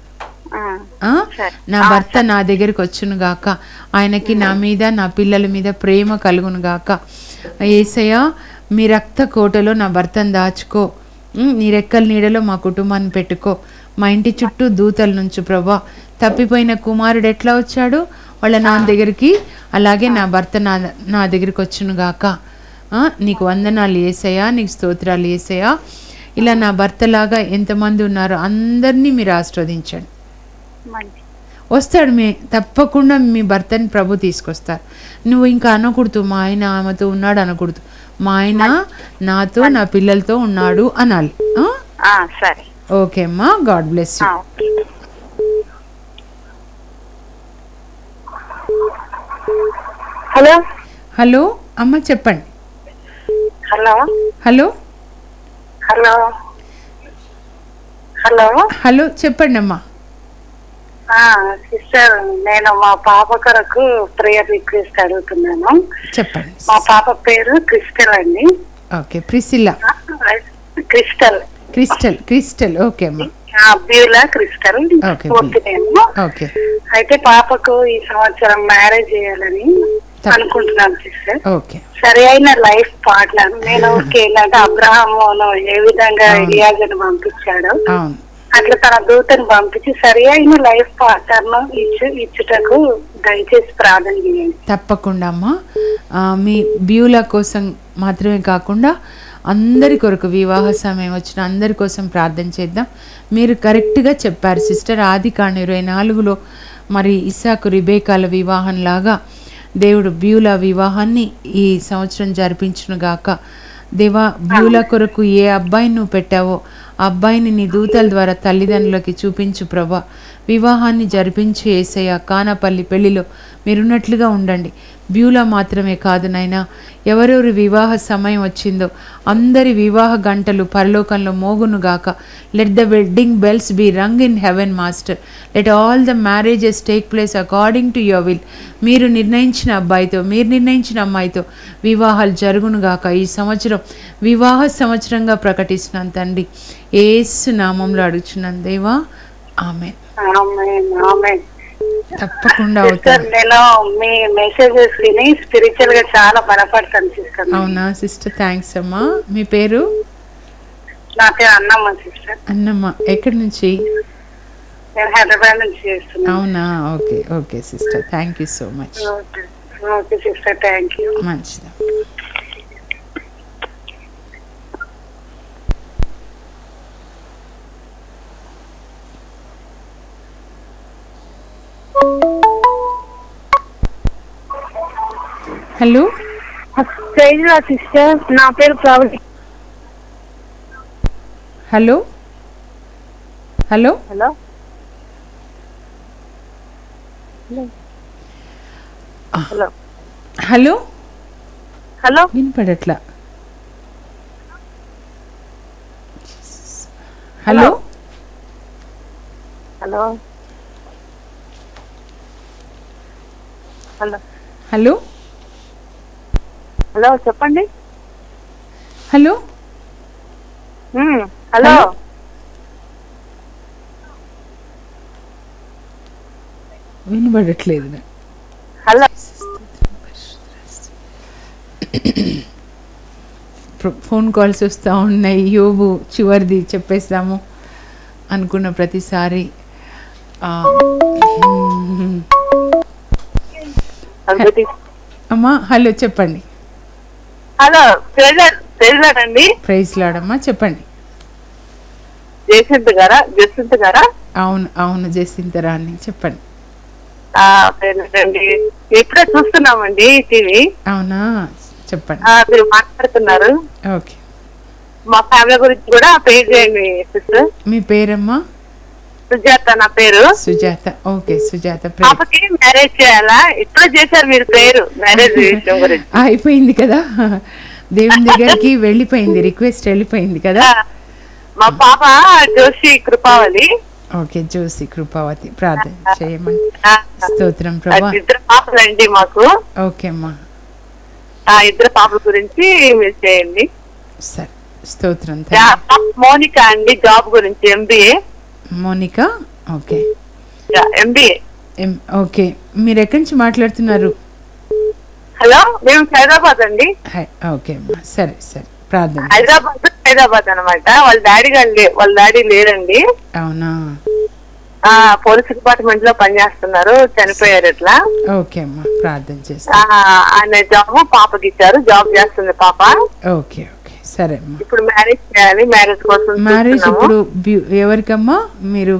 నా భర్త నా దగ్గరికి వచ్చును గాక. ఆయనకి నా మీద నా పిల్లల మీద ప్రేమ కలుగును గాక. యేసయ్యా మీ రక్త కోటలో నా భర్తను దాచుకో. నీ రెక్కల నీడలో మా కుటుంబాన్ని పెట్టుకో. మా ఇంటి చుట్టూ దూతల నుంచి ప్రభా. తప్పిపోయిన కుమారుడు ఎట్లా వచ్చాడు వాళ్ళ నాన్న దగ్గరికి, అలాగే నా భర్త నా దగ్గరికి వచ్చును గాక. నీకు వందనాలు యేసయ్యా, నీకు స్తోత్రాలు యేసయ్యా. ఇలా నా భర్తలాగా ఎంతమంది ఉన్నారో అందరినీ మీరు ఆశీర్వదించండి. వస్తాడు, తప్పకుండా మీ భర్తని ప్రభు తీసుకొస్తారు. నువ్వు ఇంకా అనకూడదు మా ఆయన ఆమెతో ఉన్నాడు అనకూడదు. మా ఆయన నాతో నా పిల్లలతో ఉన్నాడు అనాలి. ఓకే అమ్మా, God bless you. Hello hello అమ్మ చెప్పండి. Hello hello hello hello hello చెప్పండి అమ్మా. సిస్టర్, నేను మా పాప కొరకు ప్రేయర్ రిక్వెస్ట్ అడుగుతున్నాను. చెప్పండి. మా పాప పేరు క్రిస్టల్ అండి. Okay, Priscilla. Crystal Crystal Crystal okay అమ్మా. Beulah Crystal okay. అయితే పాపకు ఈ సంవత్సరం మ్యారేజ్ చేయాలని అనుకుంటున్నాను సిస్టర్. ఓకే. సరి అయిన లైఫ్ పార్ట్నర్ నేను ఏంటంటే అబ్రహామును ఏ విధంగా ఎలియాజను పంపించాడో అట్లా తన దూతను పంపించి సరి అయిన లైఫ్ పార్ట్నర్ ను ఇచ్చుటకు దయచేసి ప్రార్థన చేయండి. తప్పకుండా అమ్మా. మీ బ్యూలా కోసం మాత్రమే కాకుండా అందరి కొరకు, వివాహ సమయం వచ్చిన అందరి కోసం ప్రార్థన చేద్దాం. మీరు కరెక్ట్గా చెప్పారు సిస్టర్. ఆదికాండం 24లో మరి ఇస్సాకు రిబేకాల వివాహంలాగా దేవుడు బ్యూలా వివాహాన్ని ఈ సంవత్సరం జరిపించునుగాక. దేవా, బ్యూలా కొరకు ఏ అబ్బాయిని నువ్వు పెట్టావో ఆ అబ్బాయిని నీ దూతల ద్వారా తల్లిదండ్రులకి చూపించు ప్రభా. వివాహాన్ని జరిపించి యేసయ్య కానాపల్లి పెళ్లిలో మీరున్నట్లుగా ఉండండి. బ్యూలా మాత్రమే కాదు నాయనా, ఎవరెవరి వివాహ సమయం వచ్చిందో అందరి వివాహ గంటలు పరలోకంలో మోగునుగాక. Let the wedding bells be rung in heaven master. Let all the marriages take place according to your will. మీరు నిర్ణయించిన అబ్బాయితో, మీరు నిర్ణయించిన అమ్మాయితో వివాహాలు జరుగునుగాక. ఈ సంవత్సరం వివాహ సంవత్సరంగా ప్రకటిస్తున్నాను తండ్రి, యేసు నామంలో అడుగుచున్నాను దేవా, ఆమేన్. తప్పకుండా అవుతాను. నేను మీ మెసేజెస్ విని స్పిరిచువల్ గా చాలా బలపడతాను సిస్టర్. అవునా సిస్టర్, థ్యాంక్స్ అమ్మా. మీ పేరు? నా పేరు అన్నమ్మ సిస్టర్. అన్నమ్మ, ఎక్కడి నుంచి? నేను హైదరాబాద్ నుంచి చేస్తున్నాను. అవునా, okay okay sister, thank you so much. Okay sister, thank you. మంచిది. హలో సిస్టర్, నా పేరు Pravali. Hello hello hello hello hello hello వినపడట్లా. Hello hello hello hello hello చెప్పండి. హలో హలో వినబడట్లేదు. హలో ఫోన్ కాల్స్ వస్తూ ఉన్నాయి. యోబు చివరిది చెప్పేస్తాము అనుకున్న ప్రతిసారి అమ్మా హలో చెప్పండి. హలో అండి. ప్రైజ్ లాడమ్మా చెప్పండి. జసింత్ గారా? అవును అవును జసింతరా అని చెప్పండి. ఇప్పుడే చూస్తున్నామండి టీవీ. అవునా చెప్పండి. మీరు మాట్లాడుతున్నారు. ఓకే మా ఫ్యామిలీ గురించి కూడా పేరు చేయండి సిస్టర్. మీ పేరమ్మా? సుజాత నా పేరు. సుజాత. ఓకే సుజాత. పాపకి మ్యారేజ్ చేయాలా? ఇప్పుడే చేశారు మీరు పేరు మ్యారేజ్ విషయం గురించి. అయిపోయింది కదా, దేవుని దగ్గరికి వెళ్ళిపోయింది, రిక్వెస్ట్ వెళ్ళిపోయింది కదా. మా పాప జోషి కృపావళి. ఓకే జోషి కృపావతి ప్రార్థన చేయమని. స్తోత్రం ప్రభా. 2 పాపలండి మాకు. ఓకే అమ్మా. 2 పాపల గురించి మీరు చేయండి. సరే స్తోత్రం. మోనికా అండి జాబ్ గురించి MBA. Monica. Okay MBA. Okay మీరు ఎక్కడి నుంచి మాట్లాడుతున్నారు? హలో మేము హైదరాబాద్ అండి. ఓకే అమ్మా సరే సరే ప్రార్థన. హైదరాబాద్ అనమాట. వాళ్ళ డాడీ లేరండి. అవునా? పోలీస్ డిపార్ట్మెంట్ లో పనిచేస్తున్నారు, చనిపోయారు ఇట్లా. ఓకే అమ్మా ప్రార్థన చేస్తా. ఆయన జాబ్ పాపకి ఇచ్చారు, జాబ్ చేస్తుంది పాప. ఓకే ఓకే సరే అమ్మా. ఇప్పుడు మ్యారేజ్ చేయాలి, మ్యారేజ్ కోసం. మ్యారేజ్ ఇప్పుడు ఎవరికమ్మా? మీరు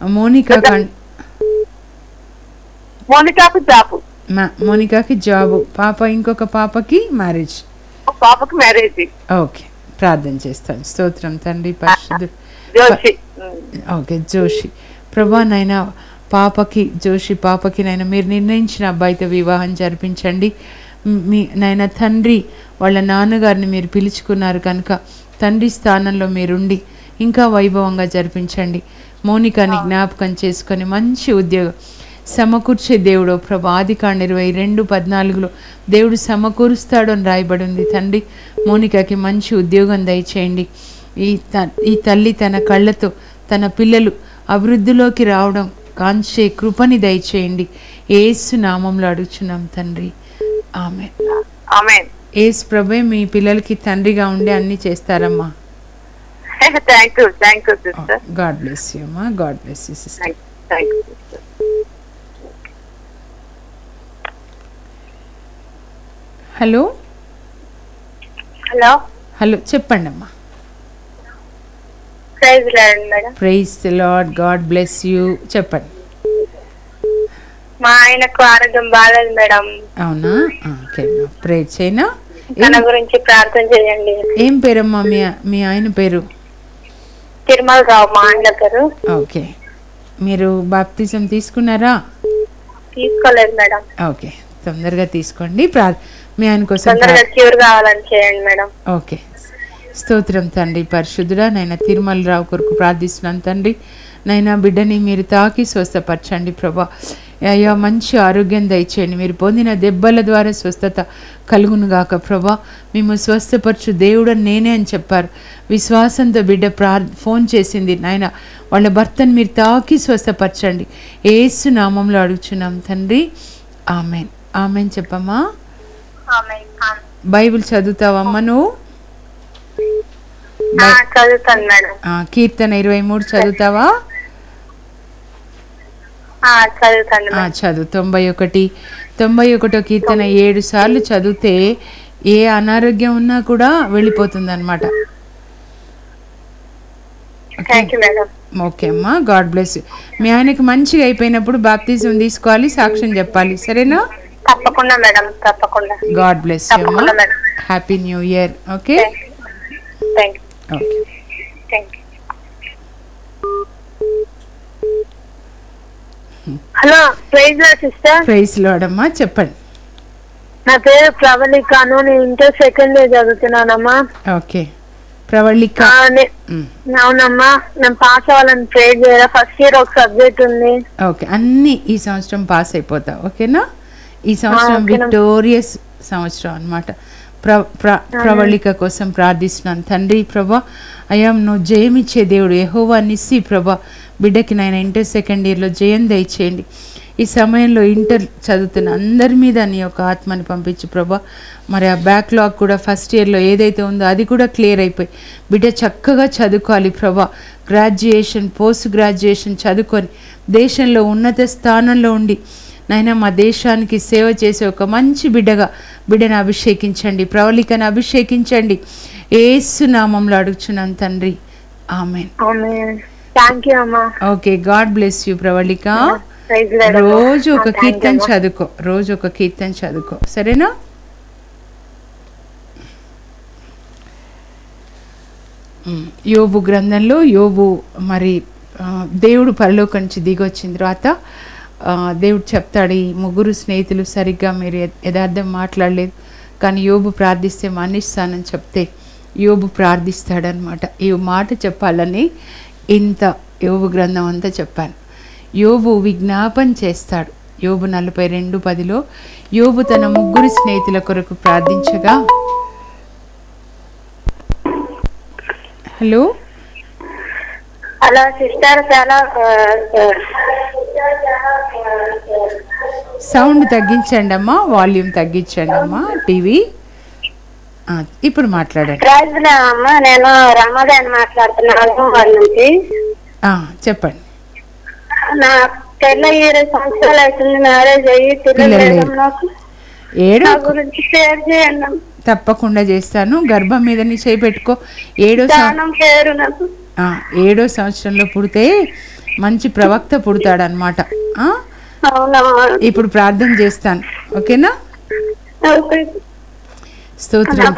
మోనికాకి జాబ్. మోనికాకి జాబ్, పాప ఇంకొక పాపకి మ్యారేజ్. పాపకి మ్యారేజ్. ఓకే ప్రార్థన చేస్తాను. స్తోత్రం తండ్రి పరిశుద్ధుడు. జోషి. ఓకే జోషి ప్రభా నైనా పాపకి జోషి పాపకి నైనా మీరు నిర్ణయించిన అబ్బాయితో వివాహం జరిపించండి. మీ నాయన తండ్రి వాళ్ళ నాన్నగారిని మీరు పిలుచుకున్నారు కనుక తండ్రి స్థానంలో మీరుండి ఇంకా వైభవంగా జరిపించండి. మోనికాని జ్ఞాపకం చేసుకొని మంచి ఉద్యోగం సమకూర్చే దేవుడు ప్రభా. ఆదికాండ 22:14 దేవుడు సమకూరుస్తాడు అని రాయబడి ఉంది తండ్రి. మోనికాకి మంచి ఉద్యోగం దయచేయండి. ఈ తల్లి తన కళ్ళతో తన పిల్లలు అభివృద్ధిలోకి రావడం కాంచే కృపని దయచేయండి. యేసు నామంలో అడుగుచున్నాం తండ్రి. ఆమేన్. యేసు ప్రభువే మీ పిల్లలకి తండ్రిగా ఉండి అన్ని చేస్తారమ్మా. గాడ్ బ్లెస్ యూ అమ్మా. God bless you sister. Hello hello చెప్పండి అమ్మా. Praise the Lord. God bless you. చెప్పండి. మా ఆయనకు ఆరోగ్యం బాగాలేదు మేడం. అవునా? ఓకే ప్రే చేయనా? తన గురించి ప్రార్థన చేయండి. ఏం పేరమ్మా మీ ఆయన పేరు? తిరుమల రావు మా ఆయన పేరు. ఓకే మీరు బాప్తిజం తీసుకున్నారా? తీసుకోలేదు మేడం. ఓకే తొందరగా తీసుకోండి. మీ ఆయన కోసం క్యూర్ కావాలని చేయండి మేడం. ఓకే స్తోత్రం తండ్రి పరిశుద్ధుడా. నైనా తిరుమల రావు కొరకు ప్రార్థిస్తున్నాను తండ్రి. నైనా బిడ్డని మీరు తాకి స్వస్థపరచండి ప్రభా. అయ్యా మంచి ఆరోగ్యం దయచేయండి. మీరు పొందిన దెబ్బల ద్వారా స్వస్థత కలుగునుగాక ప్రభా. మేము స్వస్థపరచు దేవుడు నేనే అని చెప్పారు. విశ్వాసంతో బిడ్డ ఫోన్ చేసింది నాయన. వాళ్ళ భర్తను మీరు తాకి స్వస్థపరచండి. యేసు నామంలో అడుగుచున్నాం తండ్రి. ఆమెన్. ఆమెన్ చెప్పమ్మా. బైబిల్ చదువుతావమ్మా నువ్వు? కీర్తన 23 చదువుతావా? చదువు. 91 కీర్తన 7 సార్లు చదివితే ఏ అనారోగ్యం ఉన్నా కూడా వెళ్ళిపోతుంది అనమాట. ఓకే అమ్మా. God bless you. మీ ఆయనకి మంచిగా అయిపోయినప్పుడు బాప్తిజం తీసుకోవాలి, సాక్ష్యం చెప్పాలి. సరేనా? తప్పకుండా మేడం, తప్పకుండా. గాడ్ బ్లెస్ యూ అమ్మా. Happy new year. Okay hello praise Lord sister. Praise Lord అమ్మా చెప్పండి. నా పేరు ప్రవళికాను, నేను ఇంటర్ సెకండ్ ఇయర్ చదువుతున్నానమ్మా. ఓకే ప్రవళిక. అవునమ్మా, నేను పాస్ అవ్వాలని ప్రే చేయాలి. ఫస్ట్ ఇయర్ ఒక సబ్జెక్ట్ ఉంది. ఓకే అన్ని ఈ సంవత్సరం పాస్ అయిపోతావు. ఓకేనా? ఈ సంవత్సరం విక్టోరియస్ సంవత్సరం అన్నమాట. ప్రవళిక కోసం ప్రార్థిస్తున్నాను తండ్రి. ప్రభా అయ్యా నువ్వు జయమిచ్చే దేవుడు యెహోవా నిస్సి. ప్రభా బిడ్డకి నాయన ఇంటర్ సెకండ్ ఇయర్లో జయం దయచేయండి. ఈ సమయంలో ఇంటర్ చదువుతున్న అందరి మీద నీ యొక్క ఆత్మని పంపించు ప్రభా. మరి ఆ బ్యాక్లాగ్ కూడా ఫస్ట్ ఇయర్లో ఏదైతే ఉందో అది కూడా క్లియర్ అయిపోయి బిడ్డ చక్కగా చదువుకోవాలి ప్రభా. గ్రాడ్యుయేషన్ పోస్ట్ గ్రాడ్యుయేషన్ చదువుకొని దేశంలో ఉన్నత స్థానంలో ఉండి నాయన మా దేశానికి సేవ చేసే ఒక మంచి బిడ్డను అభిషేకించండి. ప్రవళికను అభిషేకించండి. యేసు నామంలో అడుగుచున్నాను తండ్రి. Amen. Okay, God bless you Pravalika. రోజు ఒక కీర్తన చదువుకో సరేనా? యోబు గ్రంథంలో యోబు మరి దేవుడు పరలోకం నుంచి దిగొచ్చిన తర్వాత దేవుడు చెప్తాడు, ఈ ముగ్గురు స్నేహితులు సరిగ్గా మీరు యథార్థం మాట్లాడలేదు కానీ యోబు ప్రార్థిస్తే మన్నిస్తానని చెప్తే యోబు ప్రార్థిస్తాడనమాట. ఈ మాట చెప్పాలని ఇంత యోబు గ్రంథం అంతా చెప్పాను. యోబు విజ్ఞాపన చేస్తాడు. యోబు 42:10 యోబు తన ముగ్గురు స్నేహితుల కొరకు ప్రార్థించగా. హలో అలా సిస్టర్ చాలా సౌండ్ తగ్గించండి అమ్మా, వాల్యూమ్ తగ్గించండి అమ్మా టీవీ. ఇప్పుడు మాట్లాడండి. అమ్మా నేను రమాదాన్ మాట్లాడుతున్నాను వాళ్ళ నుంచి. చెప్పండి. నా పెళ్ళి 7 సంవత్సరాలు అవుతుంది. మ్యారేజ్ అయ్యి గురించి షేర్ చేయండి. తప్పకుండా చేస్తాను. గర్భం మీద నీ చేయి పెట్టుకో. 7వ సంవత్సరంలో పుడితే మంచి ప్రవక్త పుడతాడనమాట. ఇప్పుడు ప్రార్థన చేస్తాను, ఓకేనా? స్తోత్రం.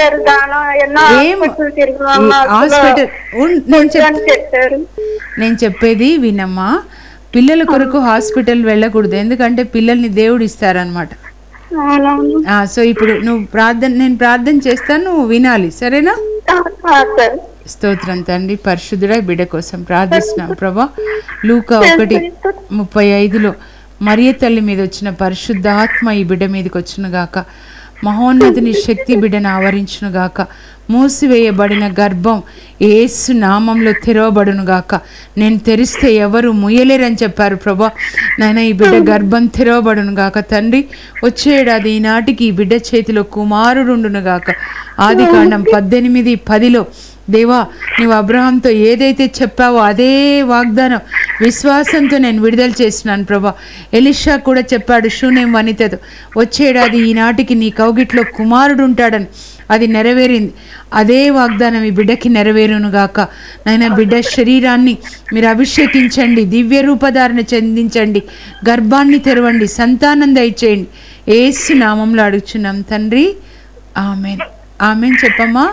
నేను చెప్పేది వినమ్మా, పిల్లల కొరకు హాస్పిటల్ వెళ్ళకూడదు, ఎందుకంటే పిల్లల్ని దేవుడు ఇస్తారనమాట. సో ఇప్పుడు నేను ప్రార్థన చేస్తాను, నువ్వు వినాలి, సరేనా? స్తోత్రం తండ్రి. పరిశుద్ధుడై బిడ్డ కోసం ప్రార్థిస్తున్నాం ప్రభా. లూకా 1:35 మరియ తల్లి మీద వచ్చిన పరిశుద్ధాత్మ ఈ బిడ్డ మీదకి వచ్చును గాక. మహోన్నతుని శక్తి బిడ్డను ఆవరించును గాక. మూసివేయబడిన గర్భం యేసు నామంలో తెరవబడును గాక. నేను తెరిస్తే ఎవరు ముయ్యలేరని చెప్పారు ప్రభా. నాయన ఈ బిడ్డ గర్భం తెరవబడును గాక తండ్రి. వచ్చే ఏడాది ఈనాటికి ఈ బిడ్డ చేతిలో కుమారుడుండును గాక. ఆదికాండం 18:10 దేవా నువ్వు అబ్రహాంతో ఏదైతే చెప్పావో అదే వాగ్దానం విశ్వాసంతో నేను విడుదల చేస్తున్నాను ప్రభా. ఎలీషా కూడా చెప్పాడు షూనేం వనితతో, వచ్చేడాది ఈనాటికి నీ కౌగిట్లో కుమారుడు ఉంటాడని. అది నెరవేరింది. అదే వాగ్దానం ఈ బిడ్డకి నెరవేరునుగాక. నాయన బిడ్డ శరీరాన్ని మీరు అభిషేకించండి, దివ్య రూపధారణ చెందించండి, గర్భాన్ని తెరవండి, సంతానం దయచేయండి. యేసు నామంలో అడుగుచున్నాం తండ్రి. ఆమెన్. ఆమెన్ చెప్పమ్మా.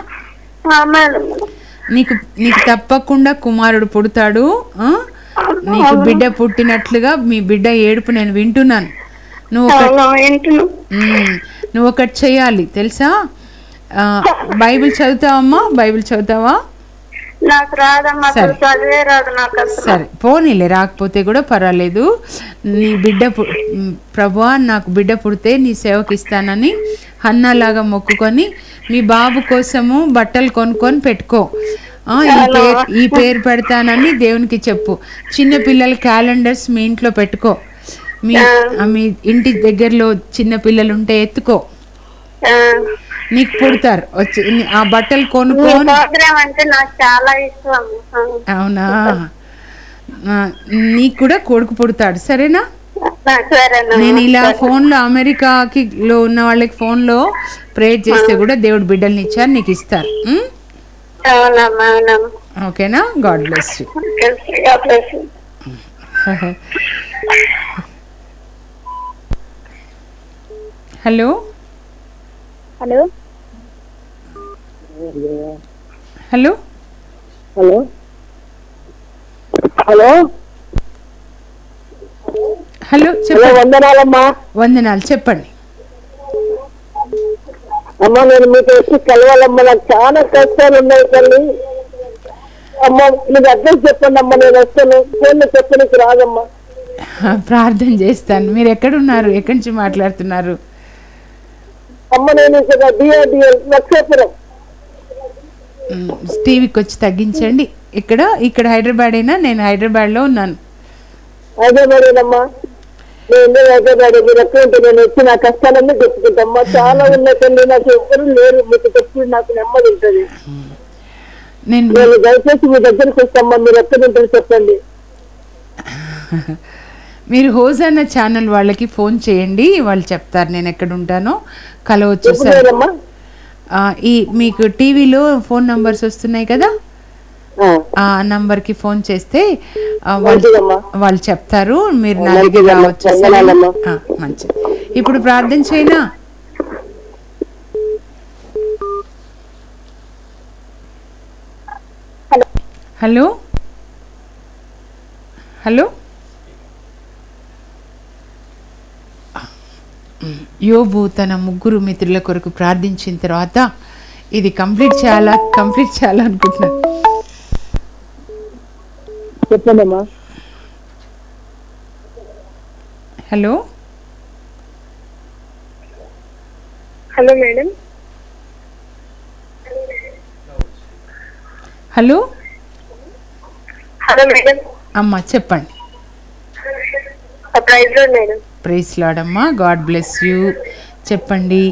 నీకు తప్పకుండా కుమారుడు పుడతాడు. నీకు బిడ్డ పుట్టినట్లుగా మీ బిడ్డ ఏడుపు నేను వింటున్నాను. నువ్వు ఒకటి చేయాలి తెలుసా? బైబిల్ చదువుతావమ్మా? బైబిల్ చదువుతావా? సరే పోనీలే, రాకపోతే కూడా పర్వాలేదు. నీ బిడ్డ ప్రభువా నాకు బిడ్డ పుడితే నీ సేవకి ఇస్తానని హన్నాలాగా మొక్కుకొని మీ బాబు కోసము బట్టలు కొనుక్కొని పెట్టుకో. ఈ పేరు పెడతానని దేవునికి చెప్పు. చిన్న పిల్లల క్యాలెండర్స్ మీ ఇంట్లో పెట్టుకో. మీ ఇంటి దగ్గరలో చిన్న పిల్లలు ఉంటే ఎత్తుకో, నీకు పుడతారు. వచ్చి ఆ బట్టలు కొనుక్కొని. అవునా? నీకు కూడా కొడుకు పుడతాడు, సరేనా? నేను ఇలా ఫోన్లో అమెరికాకి ఉన్న వాళ్ళకి ఫోన్లో ప్రేయర్ చేస్తే కూడా దేవుడు బిడ్డల్ని ఇచ్చారు, నీకు ఇస్తారు. ఓకేనా? God bless you. Hello hello hello hello hello hello చెప్పండి. వందనాలమ్మా. వందనాలు, చెప్పండి. అమ్మ నేను మీతో వచ్చి కలవాలమ్మా, నాకు చాలా కష్టాలు ఉన్నాయి తల్లి. అమ్మ మీకు అడ్రస్ చెప్పండి అమ్మా, నేను వస్తాను. ఫోన్లో చెప్పడానికి రాదమ్మా. ప్రార్థన చేస్తాను. మీరు ఎక్కడున్నారు? ఎక్కడి నుంచి మాట్లాడుతున్నారు? అమ్మ నేను ఇక్కడ డిఆర్డిఎల్ నక్షత్రం. టీవీకి వచ్చి తగ్గించండి. ఇక్కడ హైదరాబాదేనా? నేను హైదరాబాద్లో ఉన్నాను. హైదరాబాదేనమ్మా, నేను హైదరాబాద్. మీరు ఎక్కడ ఉంటే నేను వచ్చి నా కష్టాలన్నీ చెప్పుకుంటామ్మా. చాలా ఉన్నతండి, నాకు ఎవ్వరు లేరు. మీకు చెప్పి నాకు నెమ్మది ఉంటుంది. నేను దయచేసి మీ దగ్గరికి వస్తామ్మా. మీరు ఎక్కడ ఉంటారు చెప్పండి. మీరు హోజానా ఛానల్ వాళ్ళకి ఫోన్ చేయండి, వాళ్ళు చెప్తారు నేను ఎక్కడ ఉంటానో. కలవచ్చు సార్. మీకు టీవీలో ఫోన్ నంబర్స్ వస్తున్నాయి కదా, ఆ నంబర్కి ఫోన్ చేస్తే వాళ్ళు చెప్తారు. మీరు నా దగ్గర రావచ్చు. మంచిది. ఇప్పుడు ప్రార్థన చేయనా? హలో హలో, యోబు తన 3 మిత్రుల కొరకు ప్రార్థించిన తర్వాత ఇది కంప్లీట్ చేయాలనుకుంటున్నాను. చెప్పండమ్మా. Hello hello madam. Hello hello madam. అమ్మా చెప్పండి. Praise Lord madam. Praise Lord అమ్మా. God bless you. చెప్పండి.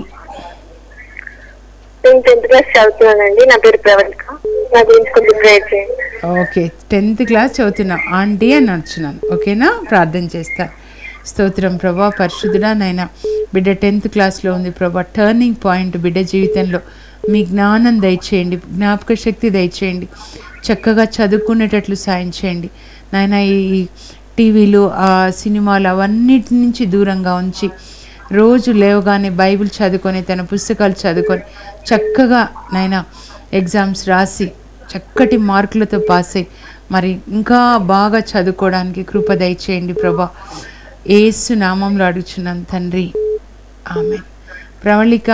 నేను 10th క్లాస్ చదువుతున్నానండి. నా పేరు ప్రవళిక. నా గురించి కొంచెం ప్రేయర్ చేయండి. ఓకే, 10th క్లాస్ చదువుతున్నా ఆంటీ అని అర్చున్నాను. ఓకేనా? ప్రార్థన చేస్తా. స్తోత్రం ప్రభా, పరిశుద్ధుడా నాయన. బిడ్డ 10th క్లాస్లో ఉంది ప్రభా. టర్నింగ్ పాయింట్ బిడ్డ జీవితంలో. మీ జ్ఞానం దయచేయండి, జ్ఞాపక శక్తి దయచేయండి, చక్కగా చదువుకునేటట్లు సాయం చేయండి నాయన. ఈ టీవీలు, ఆ సినిమాలు అవన్నిటి నుంచి దూరంగా ఉంచి రోజు లేవగానే బైబిల్ చదువుకొని, తన పుస్తకాలు చదువుకొని చక్కగా నాయన ఎగ్జామ్స్ రాసి చక్కటి మార్కులతో పాస్ అయ్యి మరి ఇంకా బాగా చదువుకోవడానికి కృప దయచేయండి ప్రభా. యేసు నామంలో అడుగుచున్నాను తండ్రి, ఆమేన్. ప్రవళిక,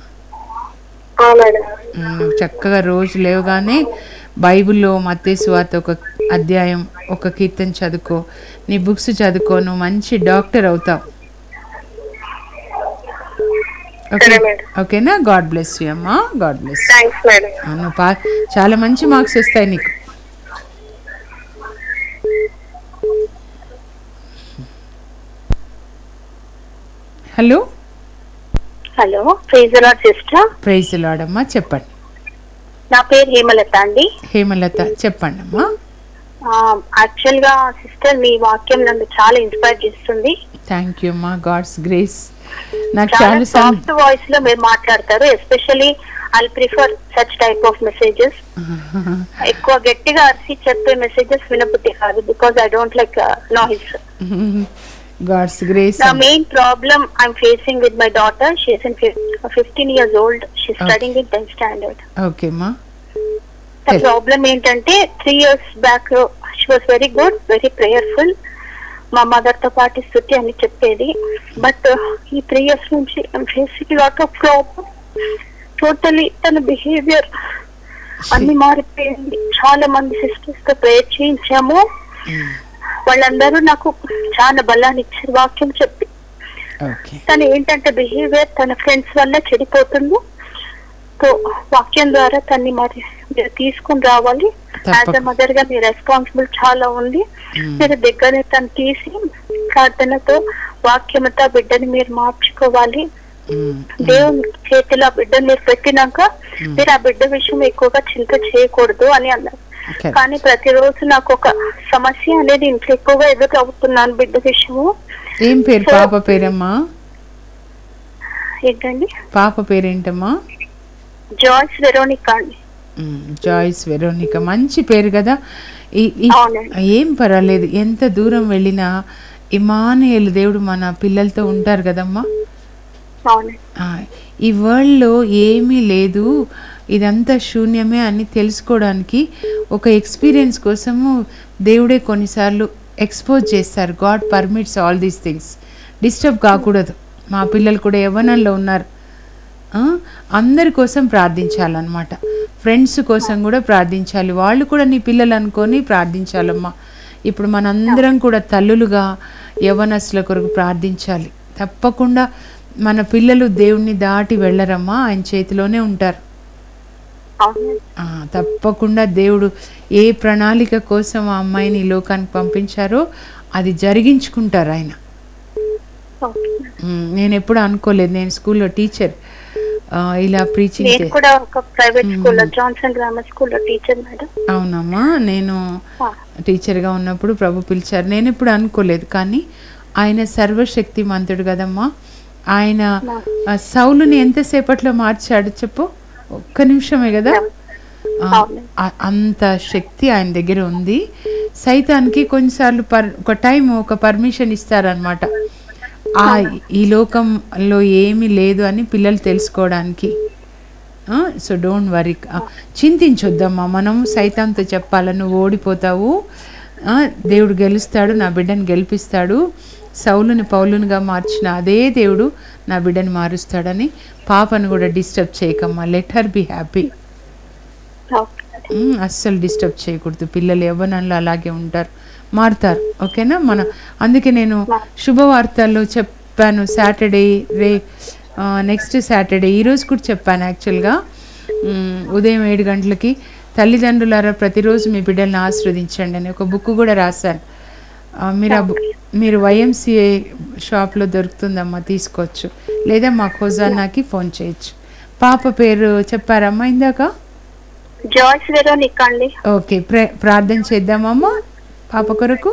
చక్కగా రోజు లేవగానే బైబిల్లో మత్తయి సువార్త ఒక అధ్యాయం, ఒక కీర్తన చదువుకో. నీ బుక్స్ చదువుకో, నువ్వు మంచి డాక్టర్ అవుతావు. ఓకేనా? గాడ్ బ్లెస్ యూ అమ్మా. God bless. నువ్వు చాలా మంచి మార్క్స్ వస్తాయి నీకు. Hello hello. Praise the Lord sister. Praise the Lord అమ్మా. చెప్పండి. నా పేరు హేమలత అండి. హేమలత, చెప్పండి అమ్మా. యాక్చువల్ గా సిస్టర్ మీ వాక్యం నన్ను చాలా ఇన్స్పైర్ చేస్తుంది. థ్యాంక్ యూ అమ్మా. God's grace. నాకు చాలా సాఫ్ట్ వాయిస్ లో మీరు మాట్లాడతారు. Especially I prefer such type of messages. ఎక్కువ గట్టిగా అరిసి చెప్పే మెసేజెస్ వినబుద్ధి కాదు, because I don't like noise. God's grace. The main problem I'm facing with my daughter, she is 15 years old. She's studying in 10th standard. Okay, ma. The problem ఏంటంటే 3 years back she was very good, very prayerful. మా mother తో పాటు స్తుతి అని చెప్పేది. But ఈ 3 years నుంచి I'm facing lot of problem. Totally తన బిహేవియర్ అన్ని మారిపోయింది. చాలా మంది సిస్టర్స్ తో ప్రేయర్ చేయించాము. వాళ్ళందరూ నాకు చాలా బలాన్ని ఇచ్చారు వాక్యం చెప్పి. తను ఏంటంటే బిహేవియర్ తన ఫ్రెండ్స్ వల్ల చెడిపోతుంది. సో వాక్యం ద్వారా తన్ని మరి మీరు తీసుకుని రావాలి. యాజ్ అ మదర్ గా మీ రెస్పాన్సిబుల్ చాలా ఉంది. మీరు దగ్గర తను తీసి ప్రార్థనతో వాక్యంతో బిడ్డని మీరు మార్చుకోవాలి. దేవుని చేతిలో ఆ బిడ్డను మీరు పెట్టినాక మీరు ఆ బిడ్డ విషయం ఎక్కువగా చింత చేయకూడదు అని అన్నారు. కానీ ప్రతిరోజు నాకు ఒక సమస్య అనేది ఇంట్లో ఎక్కువగా ఎదురు అవుతున్నాను బిడ్డ విషయము. ఏం పేరు పాప పేరమ్మా? ఏంటండి పాప పేరేంటమ్మా? జాయిస్ వెరోనికా అండి. జాయిస్ వెరోనికా, మంచి పేరు కదా. ఏం పర్వాలేదు, ఎంత దూరం వెళ్ళినా ఇమానుయేలు దేవుడు మన పిల్లలతో ఉంటారు కదమ్మా. ఈ వరల్డ్లో ఏమీ లేదు, ఇదంతా శూన్యమే అని తెలుసుకోవడానికి ఒక ఎక్స్పీరియన్స్ కోసము దేవుడే కొన్నిసార్లు ఎక్స్పోజ్ చేస్తారు. God permits all these things. Disturb కాకూడదు. మా పిల్లలు కూడా యవ్వనంలో ఉన్నారు. అందరి కోసం ప్రార్థించాలన్నమాట. ఫ్రెండ్స్ కోసం కూడా ప్రార్థించాలి. వాళ్ళు కూడా నీ పిల్లలు అనుకొని ప్రార్థించాలమ్మా. ఇప్పుడు మనందరం కూడా తల్లులుగా యవ్వనస్తుల కొరకు ప్రార్థించాలి. తప్పకుండా మన పిల్లలు దేవుణ్ణి దాటి వెళ్ళరమ్మా, ఆయన చేతిలోనే ఉంటారు. తప్పకుండా దేవుడు ఏ ప్రణాళిక కోసం ఆ అమ్మాయిని ఈ లోకానికి పంపించారో అది జరిగించుకుంటారు ఆయన. నేను ఎప్పుడు అనుకోలేదు, నేను స్కూల్లో టీచర్, ఇలా ప్రీచింగ్ అవునమ్మా, నేను టీచర్గా ఉన్నప్పుడు ప్రభు పిలిచారు. నేను ఎప్పుడు అనుకోలేదు, కానీ ఆయన సర్వశక్తిమంతుడు కదమ్మా. ఆయన సౌలుని ఎంతసేపట్లో మార్చాడు చెప్పు, ఒక్క నిమిషమే కదా. అంత శక్తి ఆయన దగ్గర ఉంది. సైతానికి కొన్నిసార్లు ఒక టైం, ఒక పర్మిషన్ ఇస్తారనమాట, ఈ లోకంలో ఏమీ లేదు అని పిల్లలు తెలుసుకోవడానికి. సో డోంట్ వరీ, చింతించొద్దమ్మా. మనం సైతాన్తో చెప్పాల, నువ్వు ఓడిపోతావు, దేవుడు గెలుస్తాడు, నా బిడ్డను గెలిపిస్తాడు, సౌలుని పౌలునిగా మార్చిన అదే దేవుడు నా బిడ్డని మారుస్తాడని. పాపను కూడా డిస్టర్బ్ చేయకమ్మా, లెట్ హర్ బి హ్యాపీ. అస్సలు డిస్టర్బ్ చేయకూడదు. పిల్లలు యవ్వనంలో అలాగే ఉంటారు, మారుతారు. ఓకేనా? అందుకే నేను శుభవార్తల్లో చెప్పాను, సాటర్డే నెక్స్ట్ సాటర్డే, ఈరోజు కూడా చెప్పాను యాక్చువల్గా, ఉదయం 7 గంటలకి తల్లిదండ్రులారా ప్రతిరోజు మీ బిడ్డల్ని ఆశీర్వదించండి అని ఒక బుక్ కూడా రాశాను. మీరు YMCA షాప్లో దొరుకుతుందమ్మా, తీసుకోవచ్చు, లేదా మా ఖోజానాకి ఫోన్ చేయొచ్చు. పాప పేరు చెప్పారమ్మా ఇందాక? జాయ్స్ వెరోనికా అండి. ఓకే, ప్రార్థన చేద్దామమ్మా పాప కొరకు.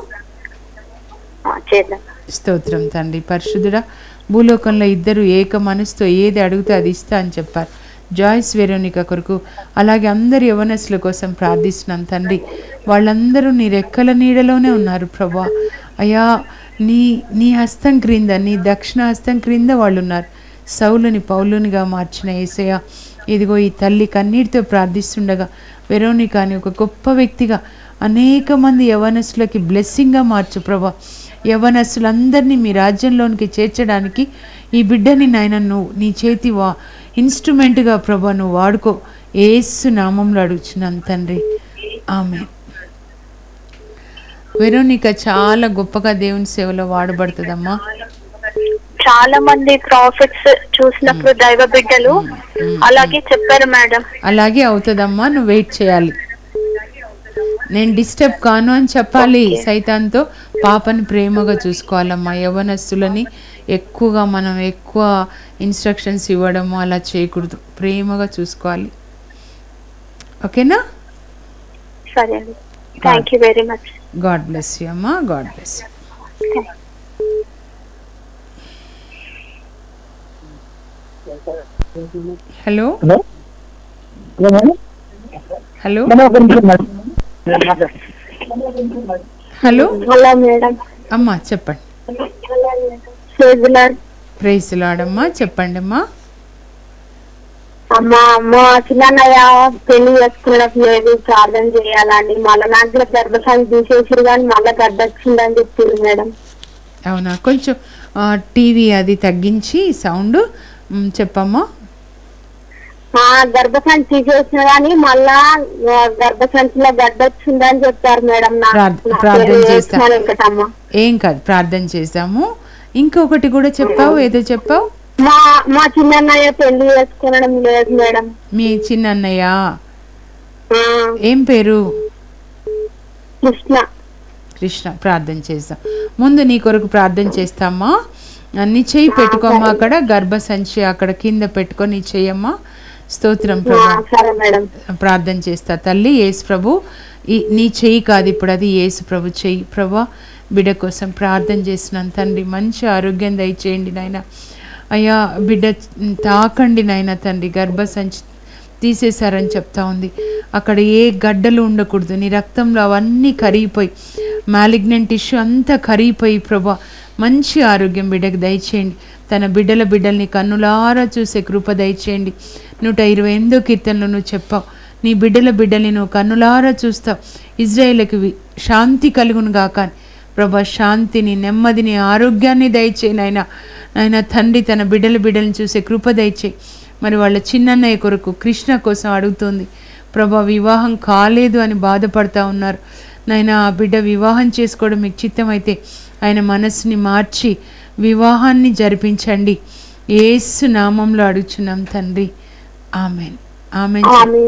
స్తోత్రం తండ్రి. పరిశుద్ధుడా, భూలోకంలో ఇద్దరు ఏక మనసుతో ఏది అడిగితే అది ఇస్తా అని చెప్పారు. జాయ్స్ వెరోనికా కొరకు, అలాగే అందరు యవనస్తుల కోసం ప్రార్థిస్తున్నాను తండ్రి. వాళ్ళందరూ నీ రెక్కల నీడలోనే ఉన్నారు ప్రభా. అయ్యా, నీ హస్తం క్రింద, నీ దక్షిణ హస్తం క్రింద వాళ్ళు ఉన్నారు. సౌలుని పౌలునిగా మార్చిన యేసయ్య, ఇదిగో ఈ తల్లి కన్నీటితో ప్రార్థిస్తుండగా వెరోనికాని ఒక గొప్ప వ్యక్తిగా అనేక మంది యవనస్తులకి బ్లెస్సింగ్గా మార్చు ప్రభా. యవనస్తులందరినీ మీ రాజ్యంలోనికి చేర్చడానికి ఈ బిడ్డని నాయన నువ్వు నీ చేతి ఇన్స్ట్రుమెంట్గా ప్రభా నువ్వు వాడుకో. యేసు నామంలో అడుగుచున్నాను తండ్రి, ఆమేన్. వెరోనికా చాలా గొప్పగా దేవుని సేవలో వాడబడుతుందమ్మా. చాలా మంది ప్రాఫిట్స్ చూసినప్పుడు దైవ బిడ్డలు అలాగే చెప్పారు మేడం. అలాగే అవుతుందమ్మా, నువ్వు వెయిట్ చేయాలి. నేను డిస్టర్బ్ కాను అని చెప్పాలి సైతాన్తో. పాపని ప్రేమగా చూసుకోవాలమ్మా. యవ్వనస్తులని మనం ఎక్కువ ఇన్స్ట్రక్షన్స్ ఇవ్వడము అలా చేయకూడదు, ప్రేమగా చూసుకోవాలి. ఓకేనా? సరే అండి, thank you very much. God bless you అమ్మా, God bless you. Hello hello hello madam, అమ్మా చెప్పండి. ప్రైజ్ లార్డ్ అమ్మా, చెప్పండి అమ్మా. అమ్మా చిన్నయ్య పెళ్లి చేసుకున్నప్పుడు లేదు ప్రార్థన చేయాలండి. మళ్ళీ నాకు గర్భశాన్ని తీసేసారు కానీ మళ్ళీ గడ్డ వచ్చిందని చెప్పింది మేడం. అవునా? కొంచెం టీవీ అది తగ్గించి సౌండ్ చెప్పమ్మా. గర్భసంచి తీసేసిన కానీ మళ్ళా గర్భసంచిలో గడ్డ వచ్చిందని చెప్పారు మేడం. ప్రార్థన చేస్తాము, ఏం కాదు, ప్రార్థన చేస్తాము. ఇంకొకటి కూడా చెప్పావు, ఏదో చెప్పావు. మా చిన్నయ్య పెళ్లి చేసుకోవడం లేదు మేడం. మీ చిన్నయ్య ఏం పేరు? కృష్ణ. ప్రార్థన చేస్తాం. ముందు నీ కొరకు ప్రార్థన చేస్తామా. నీ చెయ్యి పెట్టుకోమ్మా, అక్కడ గర్భసంచి అక్కడ కింద పెట్టుకొని నీ చెయ్యమ్మా. స్తోత్రం ప్రభు. ప్రార్థన చేస్తా తల్లి. యేసు ప్రభు నీ చెయ్యి కాదు ఇప్పుడు, అది యేసు ప్రభు చెయ్యి. ప్రభా, బిడ్డ కోసం ప్రార్థన చేస్తున్నాను తండ్రి. మంచి ఆరోగ్యం దయచేయండి నాయన. అయ్యా, బిడ్డ తాకండి నాయన తండ్రి. గర్భసంచి తీసేశారని చెప్తా ఉంది, అక్కడ ఏ గడ్డలు ఉండకూడదు. నీ రక్తంలో అవన్నీ కరిగిపోయి, మ్యాలిగ్నెంట్ ఇష్యూ అంతా కరిగిపోయి ప్రభా మంచి ఆరోగ్యం బిడ్డకు దయచేయండి. తన బిడ్డల్ని కన్నులారా చూసే కృప దయచేయండి. 128వ కీర్తనలో నువ్వు చెప్పావు, నీ బిడ్డల్ని నువ్వు కన్నులారా చూస్తావు. ఇజ్రాయేలుకి శాంతి కలుగును గాక. ప్రభా, శాంతిని, నెమ్మదిని, ఆరోగ్యాన్ని దయచేయి నాయన తండ్రి. తన బిడ్డల్ని చూసే కృప దయచేయి. మరి వాళ్ళ చిన్నన్నయ్య కొరకు కృష్ణ కోసం అడుగుతుంది ప్రభా. వివాహం కాలేదు అని బాధపడతా ఉన్నారు నాయన. ఆ బిడ్డ వివాహం చేసుకోవడం మీకు చిత్తమైతే ఆయన మనసుని మార్చి వివాహాన్ని జరిపించండి. యేసు నామంలో అడుగుచున్నాం తండ్రి, ఆమెన్. ఆమెన్.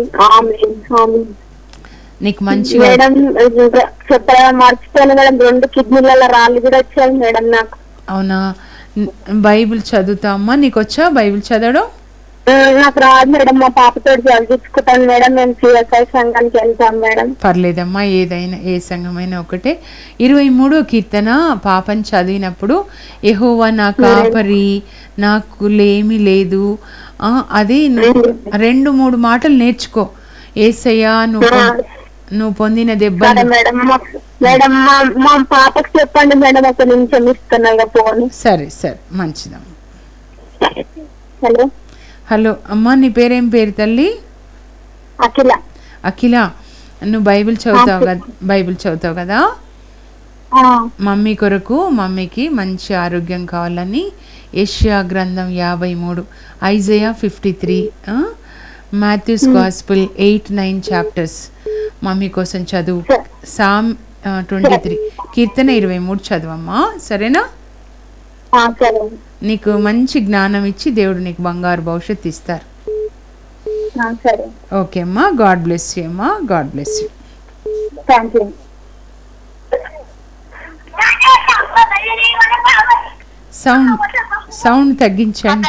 నీకు మంచిగా మర్చిపోయాను మేడం, 2 కిడ్నీలలో రాళ్ళు కూడా వచ్చాయి మేడం నాకు. అవునా? బైబిల్ చదువుతామా? నీకు వచ్చా బైబిల్ చదవడం? నాకు రాదు మేడం, మా పాపతో చదివించుకుంటాను మేడం. మేము సిఎస్ఐ సంఘానికి వెళ్తాం మేడం. పర్లేదమ్మా, ఏదైనా ఏ సంఘమైనా ఒకటే. 23వ కీర్తన పాపం చదివినప్పుడు యెహోవా నా కాపరి, నాకు లేమి లేదు, అది 2-3 మాటలు నేర్చుకో. యేసయ్యా నువ్వు పొందిన దెబ్బలు. మేడం మా పాపకి చెప్పండి మేడం, ఒక నిమిషం ఇస్తున్నా ఫోన్. సరే సరే, మంచిదమ్మా. హలో హలో అమ్మా, నీ పేరేం పేరు తల్లి? అఖిల. అఖిల, నువ్వు బైబిల్ చదువుతావు కదా? మమ్మీ కొరకు, మమ్మీకి మంచి ఆరోగ్యం కావాలని యెషయా గ్రంథం 53, Isaiah 53, Matthew's gospel 8-9 chapters mummy కోసం చదువు. సామ్ 23, కీర్తన 23 చదువమ్మా, సరేనా? నీకు మంచి జ్ఞానం ఇచ్చి దేవుడు నీకు బంగారు భవిష్యత్తు ఇస్తారు. ఓకే అమ్మా, గాడ్ బ్లెస్ యూ అమ్మా, గాడ్ బ్లెస్ యూ. సౌండ్ తగ్గించండి.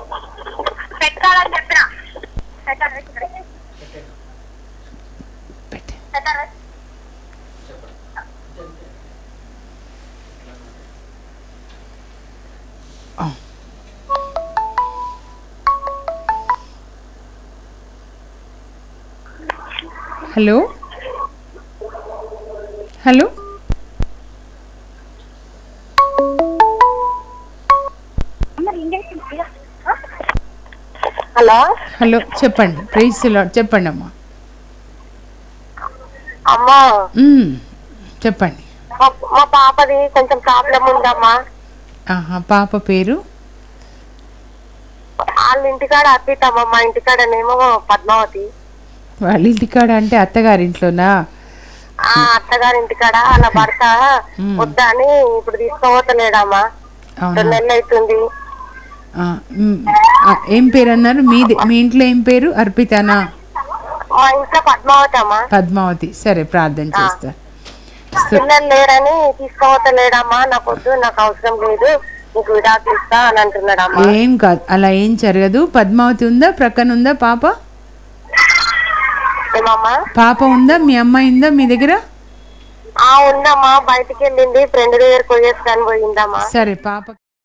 హలో హలో హలో హలో, చెప్పండి. Praise the Lord. చెప్పండి అమ్మా. అమ్మా చెప్పండి. మా పాపది కొంచెం ప్రాబ్లం ఉందమ్మా. పాప పేరు? వాళ్ళ ఇంటికాడ అర్పితమ్మ, మా ఇంటికాడనేమో పద్మావతి. వాళ్ళ ఇంటికాడ అంటే అత్తగారింట్లోనా? అత్తగారి ఇంటికాడ వాళ్ళ భర్త వద్దా అని ఇప్పుడు తీసుకోవట్లేడమ్మా. 2 నెలలు అవుతుంది. ఏం పేరు అన్నారు? మీ ఇంట్లో ఏం పేరు? అర్పితనా? మా ఇంట్లో పద్మావతి అమ్మా. పద్మావతి. సరే, ప్రార్థన చేస్తా. పిల్లలు లేరని తీసుకోవట్లేడమ్మా. నాకు వద్దు, నాకు అవసరం లేదు, నీకు విడాకులు ఇస్తా అని అంటున్నాడమ్మా. ఏం కాదు, అలా ఏం జరగదు. పద్మావతి ఉందా? ప్రక్కన ఉందా పాప? పాప ఉందా? మీ అమ్మాయి ఉందా మీ దగ్గర? ఉందమ్మా, బయటికి వెళ్ళింది, ఫ్రెండ్ దగ్గర పోయేసుకొని పోయిందమ్మా. సరే, పాప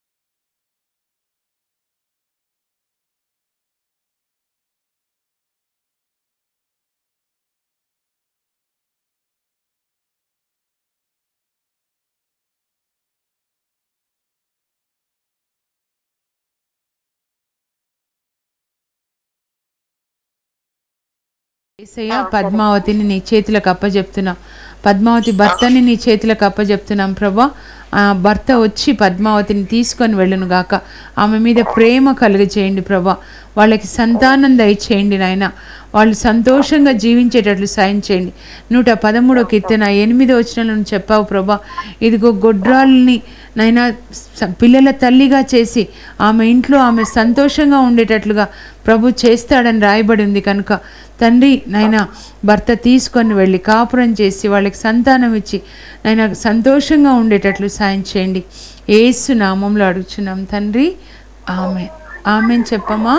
యేసయ్య, పద్మావతిని నీ చేతులకు అప్పచెప్తున్నా. పద్మావతి భర్తని నీ చేతులకు అప్పచెప్తున్నాం ప్రభా. భర్త వచ్చి పద్మావతిని తీసుకొని వెళ్ళును గాక. ఆమె మీద ప్రేమ కలుగజేయండి ప్రభా. వాళ్ళకి సంతానం దయచేయండి నాయన. వాళ్ళు సంతోషంగా జీవించేటట్లు సాయం చేయండి. 113వ కీర్తన 8వ వచనంలో చెప్పావు ప్రభా. ఇదిగో గొడ్రాల్ని నైనా పిల్లల తల్లిగా చేసి ఆమె ఇంట్లో ఆమె సంతోషంగా ఉండేటట్లుగా ప్రభు చేస్తాడని రాయబడి ఉంది కనుక తండ్రి నైనా భర్త తీసుకొని వెళ్ళి కాపురం చేసి వాళ్ళకి సంతానం ఇచ్చి నైనా సంతోషంగా ఉండేటట్లు సాయం చేయండి. యేసు నామంలో అడుగుచున్నాం తండ్రి, ఆమెన్. ఆమెన్ చెప్పమ్మా.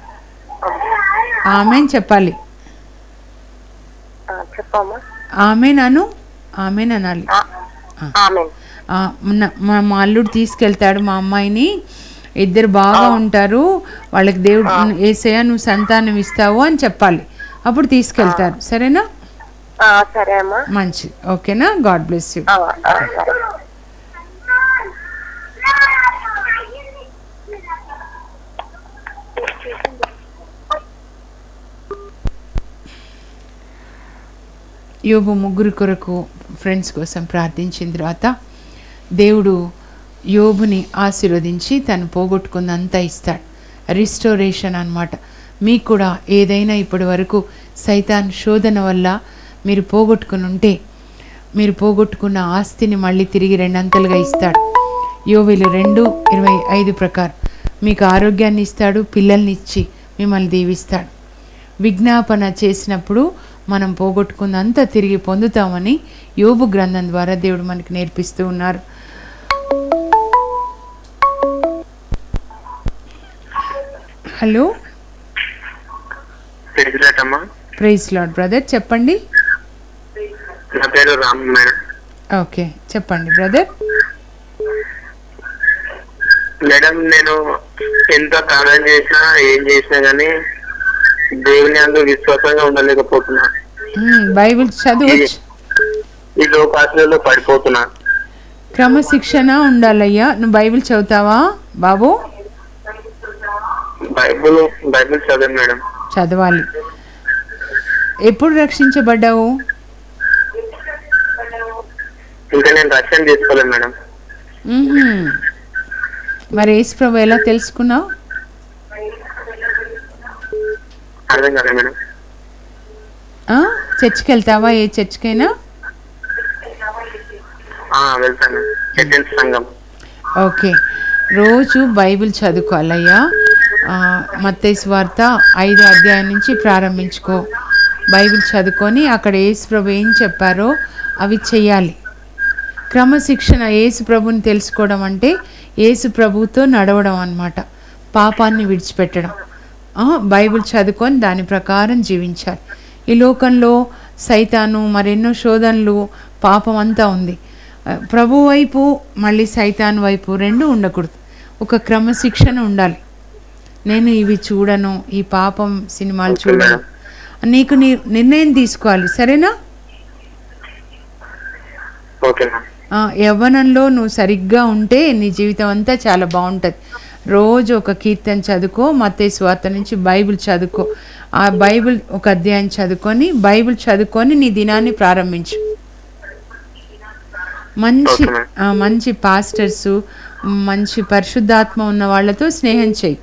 ఆమెన్ చెప్పాలి. ఆమెన్ అను. ఆమెన్ అనాలి. మా అల్లుడు తీసుకెళ్తాడు మా అమ్మాయిని, ఇద్దరు బాగా ఉంటారు, వాళ్ళకి దేవుడు యేసయ్య నువ్వు సంతానం ఇస్తావు అని చెప్పాలి. అప్పుడు తీసుకెళ్తారు. సరేనా? సరే అమ్మా. మంచిది. ఓకేనా? God bless you. యోబు 3 కొరకు ఫ్రెండ్స్ కోసం ప్రార్థించిన తర్వాత దేవుడు యోబుని ఆశీర్వదించి తను పోగొట్టుకుందంతా ఇస్తాడు. రిస్టోరేషన్ అన్నమాట. మీకు కూడా ఏదైనా ఇప్పటి వరకు సైతాన్ శోధన వల్ల మీరు పోగొట్టుకుని ఉంటే మీరు పోగొట్టుకున్న ఆస్తిని మళ్ళీ తిరిగి 2 అంతలుగా ఇస్తాడు. యోబులు 2:25 ప్రకారం మీకు ఆరోగ్యాన్ని ఇస్తాడు, పిల్లల్ని ఇచ్చి మిమ్మల్ని దీవిస్తాడు. విజ్ఞాపన చేసినప్పుడు మనం పోగొట్టుకున్నంతా తిరిగి పొందుతామని యోబు గ్రంథం ద్వారా దేవుడు మనకి నేర్పిస్తూ ఉన్నారు. హలో, ప్రైజ్ లార్డ్ బ్రదర్, చెప్పండి. నా పేరు రామ్ మేడం. ఓకే, చెప్పండి బ్రదర్. మేడం, నేను ఎంత ప్రార్థన చేసినా ఏం చేసినా గానీ దేవుని అందు విశ్వాసంగా ఉండలేకపోతున్నా. బైబిల్ చదువు, ఈ లోకాశలలో పడిపోతున్నా. క్రమశిక్షణ ఉండాలయ్యా. నువ్వు బైబిల్ చదువుతావా బాబు? బైబిల్ చదవండి మేడం. చదవాలి. ఎప్పుడు రక్షించబడ్డావు? ఇంకా నేను రక్షణ తీసుకోలేదు మేడం. మరి యేసు ప్రభు ఎలా తెలుసుకున్నావు? అర్థం కాలేదు మేడం. చర్చికి వెళ్తావా? ఏ చర్చికైనా వెళ్తాను, సంఘం. ఓకే, రోజు బైబిల్ చదువుకోవాలయ్యా. మత్తయి సువార్త 5వ అధ్యాయం నుంచి ప్రారంభించుకో. బైబిల్ చదువుకొని అక్కడ యేసు ప్రభు ఏం చెప్పారో అవి చెయ్యాలి. క్రమశిక్షణ, యేసు ప్రభుని తెలుసుకోవడం అంటే యేసు ప్రభుతో నడవడం అన్నమాట. పాపాన్ని విడిచిపెట్టడం. బైబిల్ చదువుకొని దాని ప్రకారం జీవించాలి. ఈ లోకంలో సైతాను మరెన్నో శోధనలు, పాపం అంతా ఉంది. ప్రభు వైపు మళ్ళీ సైతాన్ వైపు రెండు ఉండకూడదు. ఒక క్రమశిక్షణ ఉండాలి. నేను ఇవి చూడను, ఈ పాపం సినిమాలు చూడను, నీకు నిర్ణయం తీసుకోవాలి. సరేనా? యవ్వనంలో నువ్వు సరిగ్గా ఉంటే నీ జీవితం అంతా చాలా బాగుంటుంది. రోజు ఒక కీర్తన చదువుకో, మత్తయి సువార్త నుంచి బైబిల్ చదువుకో. ఆ బైబిల్ ఒక అధ్యాయం చదువుకొని బైబిల్ చదువుకొని నీ దినాన్ని ప్రారంభించు. మంచి పాస్టర్స్, మంచి పరిశుద్ధాత్మ ఉన్న వాళ్ళతో స్నేహం చేయి.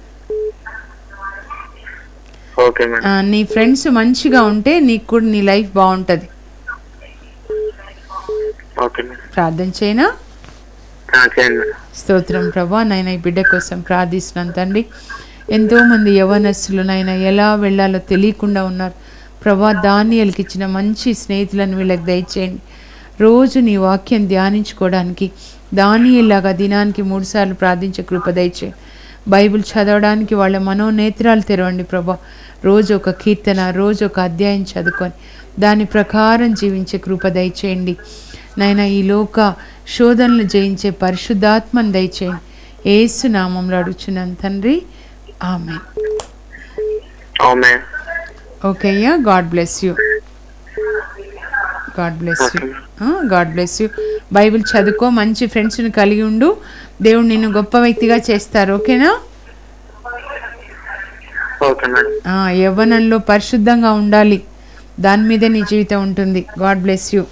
నీ ఫ్రెండ్స్ మంచిగా ఉంటే నీకు కూడా నీ లైఫ్ బాగుంటుంది. ప్రార్థన చేయనా? స్తోత్రం ప్రభా. నాయన, ఈ బిడ్డ కోసం ప్రార్థిస్తున్నాను తండ్రి. ఎంతోమంది యవనస్తులు నాయన ఎలా వెళ్ళాలో తెలియకుండా ఉన్నారు ప్రభా. దానియేలుకి ఇచ్చిన మంచి స్నేహితులను వీళ్ళకి దయచేయండి. రోజు నీ వాక్యం ధ్యానించుకోవడానికి దానియేలులాగా దినానికి 3 సార్లు ప్రార్థించే కృప దయచేయండి. బైబిల్ చదవడానికి వాళ్ళ మనోనేత్రాలు తెరవండి ప్రభా. రోజు ఒక కీర్తన, రోజు ఒక అధ్యాయం చదువుకొని దాని ప్రకారం జీవించే కృప దయచేయండి నాయన. ఈ లోక శోధనలు జయించే పరిశుద్ధాత్మను దయచేయండి. యేసు నామంలో అడుగుచున్నాను తండ్రి, ఆమేన్. ఓకే అయ్యా, God bless you. God bless you. God bless you. Bible చదువుకో, మంచి ఫ్రెండ్స్ని కలిగి ఉండు. దేవుడు నిన్ను గొప్ప వ్యక్తిగా చేస్తారు. ఓకేనా? యవ్వనంలో పరిశుద్ధంగా ఉండాలి, దాని మీదే నీ జీవితం ఉంటుంది. God bless you.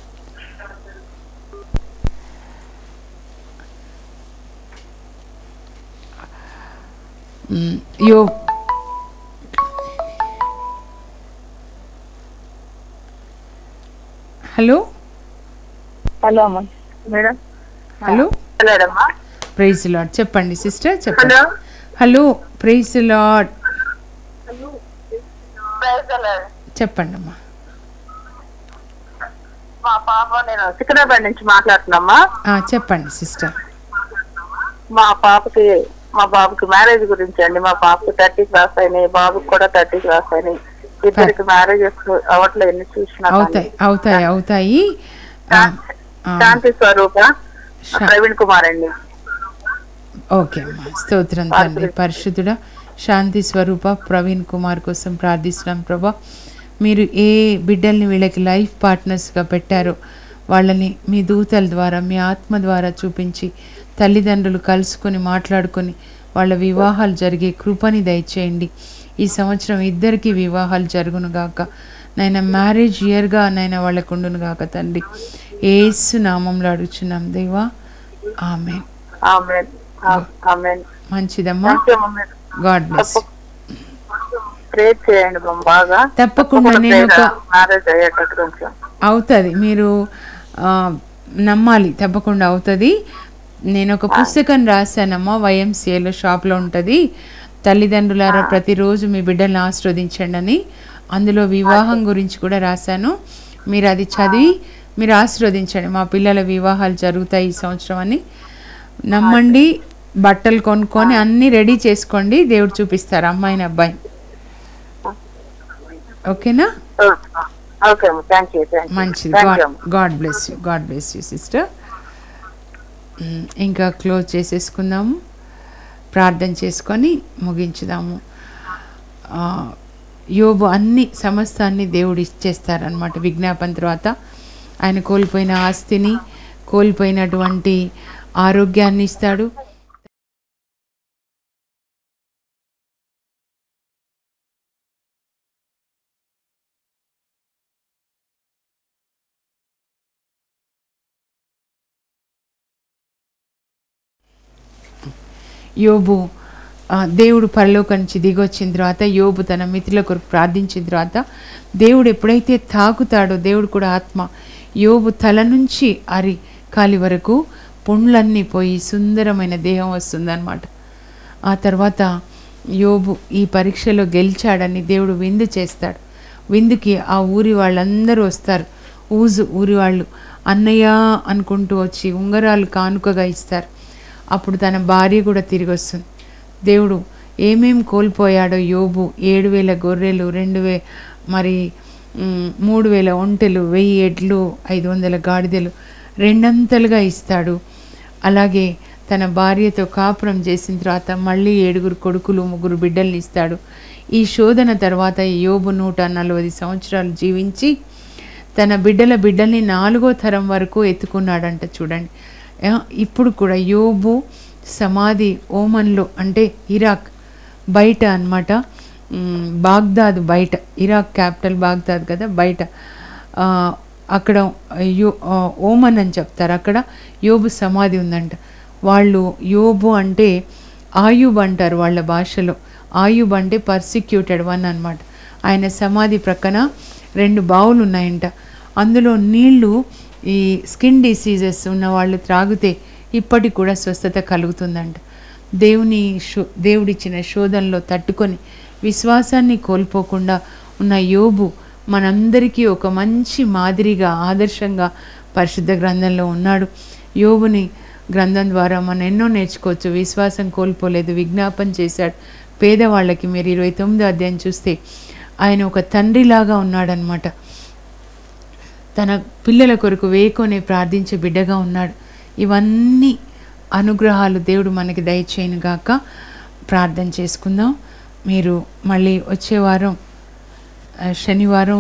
Hello hello అమ్మ మేడం. Hello, praise Lord. చెప్పండి సిస్టర్, చెప్పండి. Hello, praise Lord. చెప్పండి అమ్మా. మా పాప, నేను సికింద్రాబాద్ నుంచి మాట్లాడుతున్నామ్మా. చెప్పండి సిస్టర్. మా బాబుకి మ్యారేజ్ గురించి అండి. మా పాపకి 30 క్రాస్ అయినాయి, బాబుకి కూడా 30 క్రాస్ అయినాయి. ఇద్దరికి మ్యారేజెస్ అవట్లేదు. ఎన్ని చూసినా అవుతాయి. శాంతి స్వరూప ప్రవీణ్ కుమార్ అండి. ఓకే అమ్మా, స్తోత్రం తండ్రి. పరిశుద్ధుడా, శాంతి స్వరూప ప్రవీణ్ కుమార్ కోసం ప్రార్థిస్తున్నాం ప్రభా. మీరు ఏ బిడ్డల్ని వీళ్ళకి లైఫ్ పార్ట్నర్స్గా పెట్టారో వాళ్ళని మీ దూతల ద్వారా, మీ ఆత్మ ద్వారా చూపించి తల్లిదండ్రులు కలుసుకొని మాట్లాడుకొని వాళ్ళ వివాహాలు జరిగే కృపని దయచేయండి. ఈ సంవత్సరం ఇద్దరికి వివాహాలు జరుగును గాక నాయన. మ్యారేజ్ ఇయర్గా నాయన వాళ్ళకు ఉండును గాక తండ్రి. యేసు నామంలో అడుగుచున్నాం దేవా, ఆమేన్. మంచిదమ్మా. God bless. తప్పకుండా నేను అవుతుంది, మీరు నమ్మాలి, తప్పకుండా అవుతుంది. నేను ఒక పుస్తకం రాశానమ్మా, వైఎంసీఏలో షాప్లో ఉంటుంది, తల్లిదండ్రులారా ప్రతిరోజు మీ బిడ్డలను ఆశీర్వదించండి అని. అందులో వివాహం గురించి కూడా రాశాను. మీరు అది చదివి మీరు ఆశీర్వదించండి. మా పిల్లల వివాహాలు జరుగుతాయి ఈ సంవత్సరం అని నమ్మండి. బట్టలు కొనుక్కొని అన్నీ రెడీ చేసుకోండి, దేవుడు చూపిస్తారు అమ్మాయిని అబ్బాయిని. ఓకేనా? మంచిది. God bless you, God bless you sister. ఇంకా క్లోజ్ చేసేసుకుందాము, ప్రార్థన చేసుకొని ముగించుదాము. యోబు అన్ని సమస్తాన్ని దేవుడు ఇచ్చేస్తారనమాట విజ్ఞాపన తర్వాత. ఆయన కోల్పోయిన ఆస్తిని, కోల్పోయినటువంటి ఆరోగ్యాన్ని ఇస్తాడు. యోబు దేవుడు పరలోకం నుంచి దిగొచ్చిన తర్వాత యోబు తన మిత్రుల కొరకు ప్రార్థించిన తర్వాత దేవుడు ఎప్పుడైతే తాకుతాడో, దేవుడు కూడా ఆత్మ, యోబు తల నుంచి కాలి వరకు పుండ్లన్నీ పోయి సుందరమైన దేహం వస్తుందన్నమాట. ఆ తర్వాత యోబు ఈ పరీక్షలో గెలిచాడని దేవుడు విందు చేస్తాడు. విందుకి ఆ ఊరి వాళ్ళందరూ వస్తారు. ఊరి వాళ్ళు అన్నయ్య అనుకుంటూ వచ్చి ఉంగరాలు కానుకగా ఇస్తారు. అప్పుడు తన భార్య కూడా తిరిగి వస్తుంది. దేవుడు ఏమేం కోల్పోయాడో యోబు, 7,000 గొర్రెలు, 3,000 ఒంటెలు, 1,000 ఎడ్లు, 500 గాడిదలు రెండంతలుగా ఇస్తాడు. అలాగే తన భార్యతో కాపురం చేసిన తర్వాత మళ్ళీ 7 కొడుకులు, 3 బిడ్డల్ని ఇస్తాడు. ఈ శోధన తర్వాత యోబు 140 సంవత్సరాలు జీవించి తన బిడ్డల్ని 4వ తరం వరకు ఎత్తుకున్నాడంట. చూడండి, ఇప్పుడు కూడా యోబు సమాధి ఓమన్లో, అంటే ఇరాక్ బయట అన్నమాట, బాగ్దాద్ బయట, ఇరాక్ క్యాపిటల్ బాగ్దాద్ కదా, బయట అక్కడ ఓమన్ అని చెప్తారు, అక్కడ యోబు సమాధి ఉందంట. వాళ్ళు యోబు అంటే ఆయుబ్ అంటారు వాళ్ళ భాషలో. ఆయుబ్ అంటే పర్సిక్యూటెడ్ వన్ అన్నమాట. ఆయన సమాధి ప్రక్కన 2 బావులు ఉన్నాయంట. అందులో నీళ్లు ఈ స్కిన్ డిసీజెస్ ఉన్న వాళ్ళు త్రాగితే ఇప్పటికి కూడా స్వస్థత కలుగుతుందంట. దేవుడిచ్చిన శోధనలో తట్టుకొని విశ్వాసాన్ని కోల్పోకుండా ఉన్న యోబు మనందరికీ ఒక మంచి మాదిరిగా, ఆదర్శంగా పరిశుద్ధ గ్రంథంలో ఉన్నాడు. యోబుని గ్రంథం ద్వారా మనం ఎన్నో నేర్చుకోవచ్చు. విశ్వాసం కోల్పోలేదు, విజ్ఞాపన చేశాడు పేదవాళ్ళకి. మీరు 29వ అధ్యాయం చూస్తే ఆయన ఒక తండ్రిలాగా ఉన్నాడనమాట. తన పిల్లల కొరకు వేకోనే ప్రార్థించే బిడ్డగా ఉన్నాడు. ఇవన్నీ అనుగ్రహాలు దేవుడు మనకి దయచేయను గాక. ప్రార్థన చేసుకుందాం. మీరు మళ్ళీ వచ్చే వారం శనివారం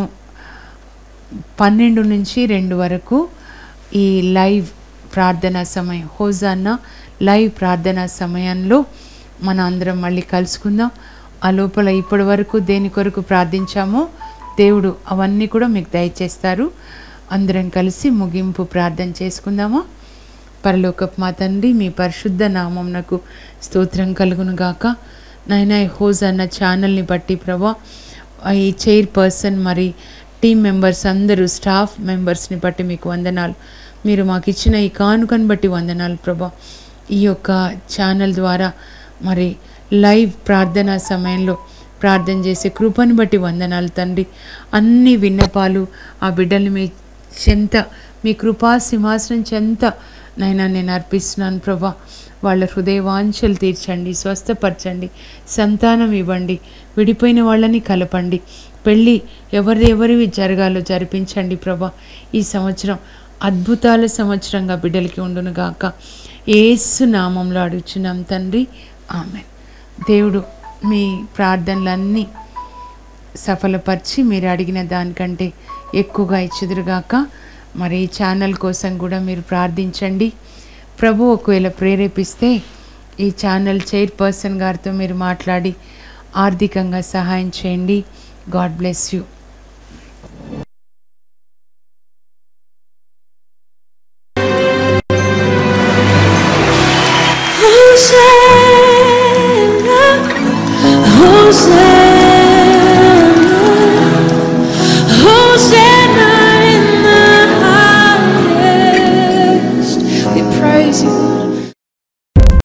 12 నుంచి 2 వరకు ఈ లైవ్ ప్రార్థనా సమయం, హోజాన్నా లైవ్ ప్రార్థనా సమయంలో మన అందరం మళ్ళీ కలుసుకుందాం. ఆ లోపల ఇప్పటి వరకు దేని కొరకు ప్రార్థించామో దేవుడు అవన్నీ కూడా మీకు దయచేస్తారు. అందరం కలిసి ముగింపు ప్రార్థన చేసుకుందామా? పరలోకపు మా తండ్రి, మీ పరిశుద్ధ నామమునకు స్తోత్రం కలుగును గాక. నాయనా, హోజాన్నా ఛానల్ని బట్టి ప్రభా, ఈ చైర్పర్సన్, మరి టీం మెంబర్స్ అందరూ, స్టాఫ్ మెంబర్స్ని బట్టి మీకు వందనాలు. మీరు మాకు ఇచ్చిన ఈ కానుకను బట్టి వందనాలు ప్రభా. ఈ యొక్క ఛానల్ ద్వారా మరి లైవ్ ప్రార్థనా సమయంలో ప్రార్థన చేసే కృపను బట్టి వందనాలు తండ్రి. అన్ని విన్నపాలు ఆ బిడ్డల్ని మీ చెంత, మీ కృపా సింహాసనం చెంత నైనా నేను అర్పిస్తున్నాను ప్రభా. వాళ్ళ హృదయ వాంఛలు తీర్చండి, స్వస్థపరచండి, సంతానం ఇవ్వండి, విడిపోయిన వాళ్ళని కలపండి, పెళ్ళి ఎవరివి జరగాలో జరిపించండి ప్రభా. ఈ సంవత్సరం అద్భుతాల సంవత్సరంగా బిడ్డలకి ఉండును గాక. యేసు నామంలో అడుగుచున్నాం తండ్రి, ఆమేన్. దేవుడు మీ ప్రార్థనలన్నీ సఫలపరిచి మీరు అడిగిన దానికంటే ఎక్కువగా ఇచ్చుదురుగాక. మరి ఈ ఛానల్ కోసం కూడా మీరు ప్రార్థించండి. ప్రభు ఒకవేళ ప్రేరేపిస్తే ఈ ఛానల్ చైర్పర్సన్ గారితో మీరు మాట్లాడి ఆర్థికంగా సహాయం చేయండి. God bless you.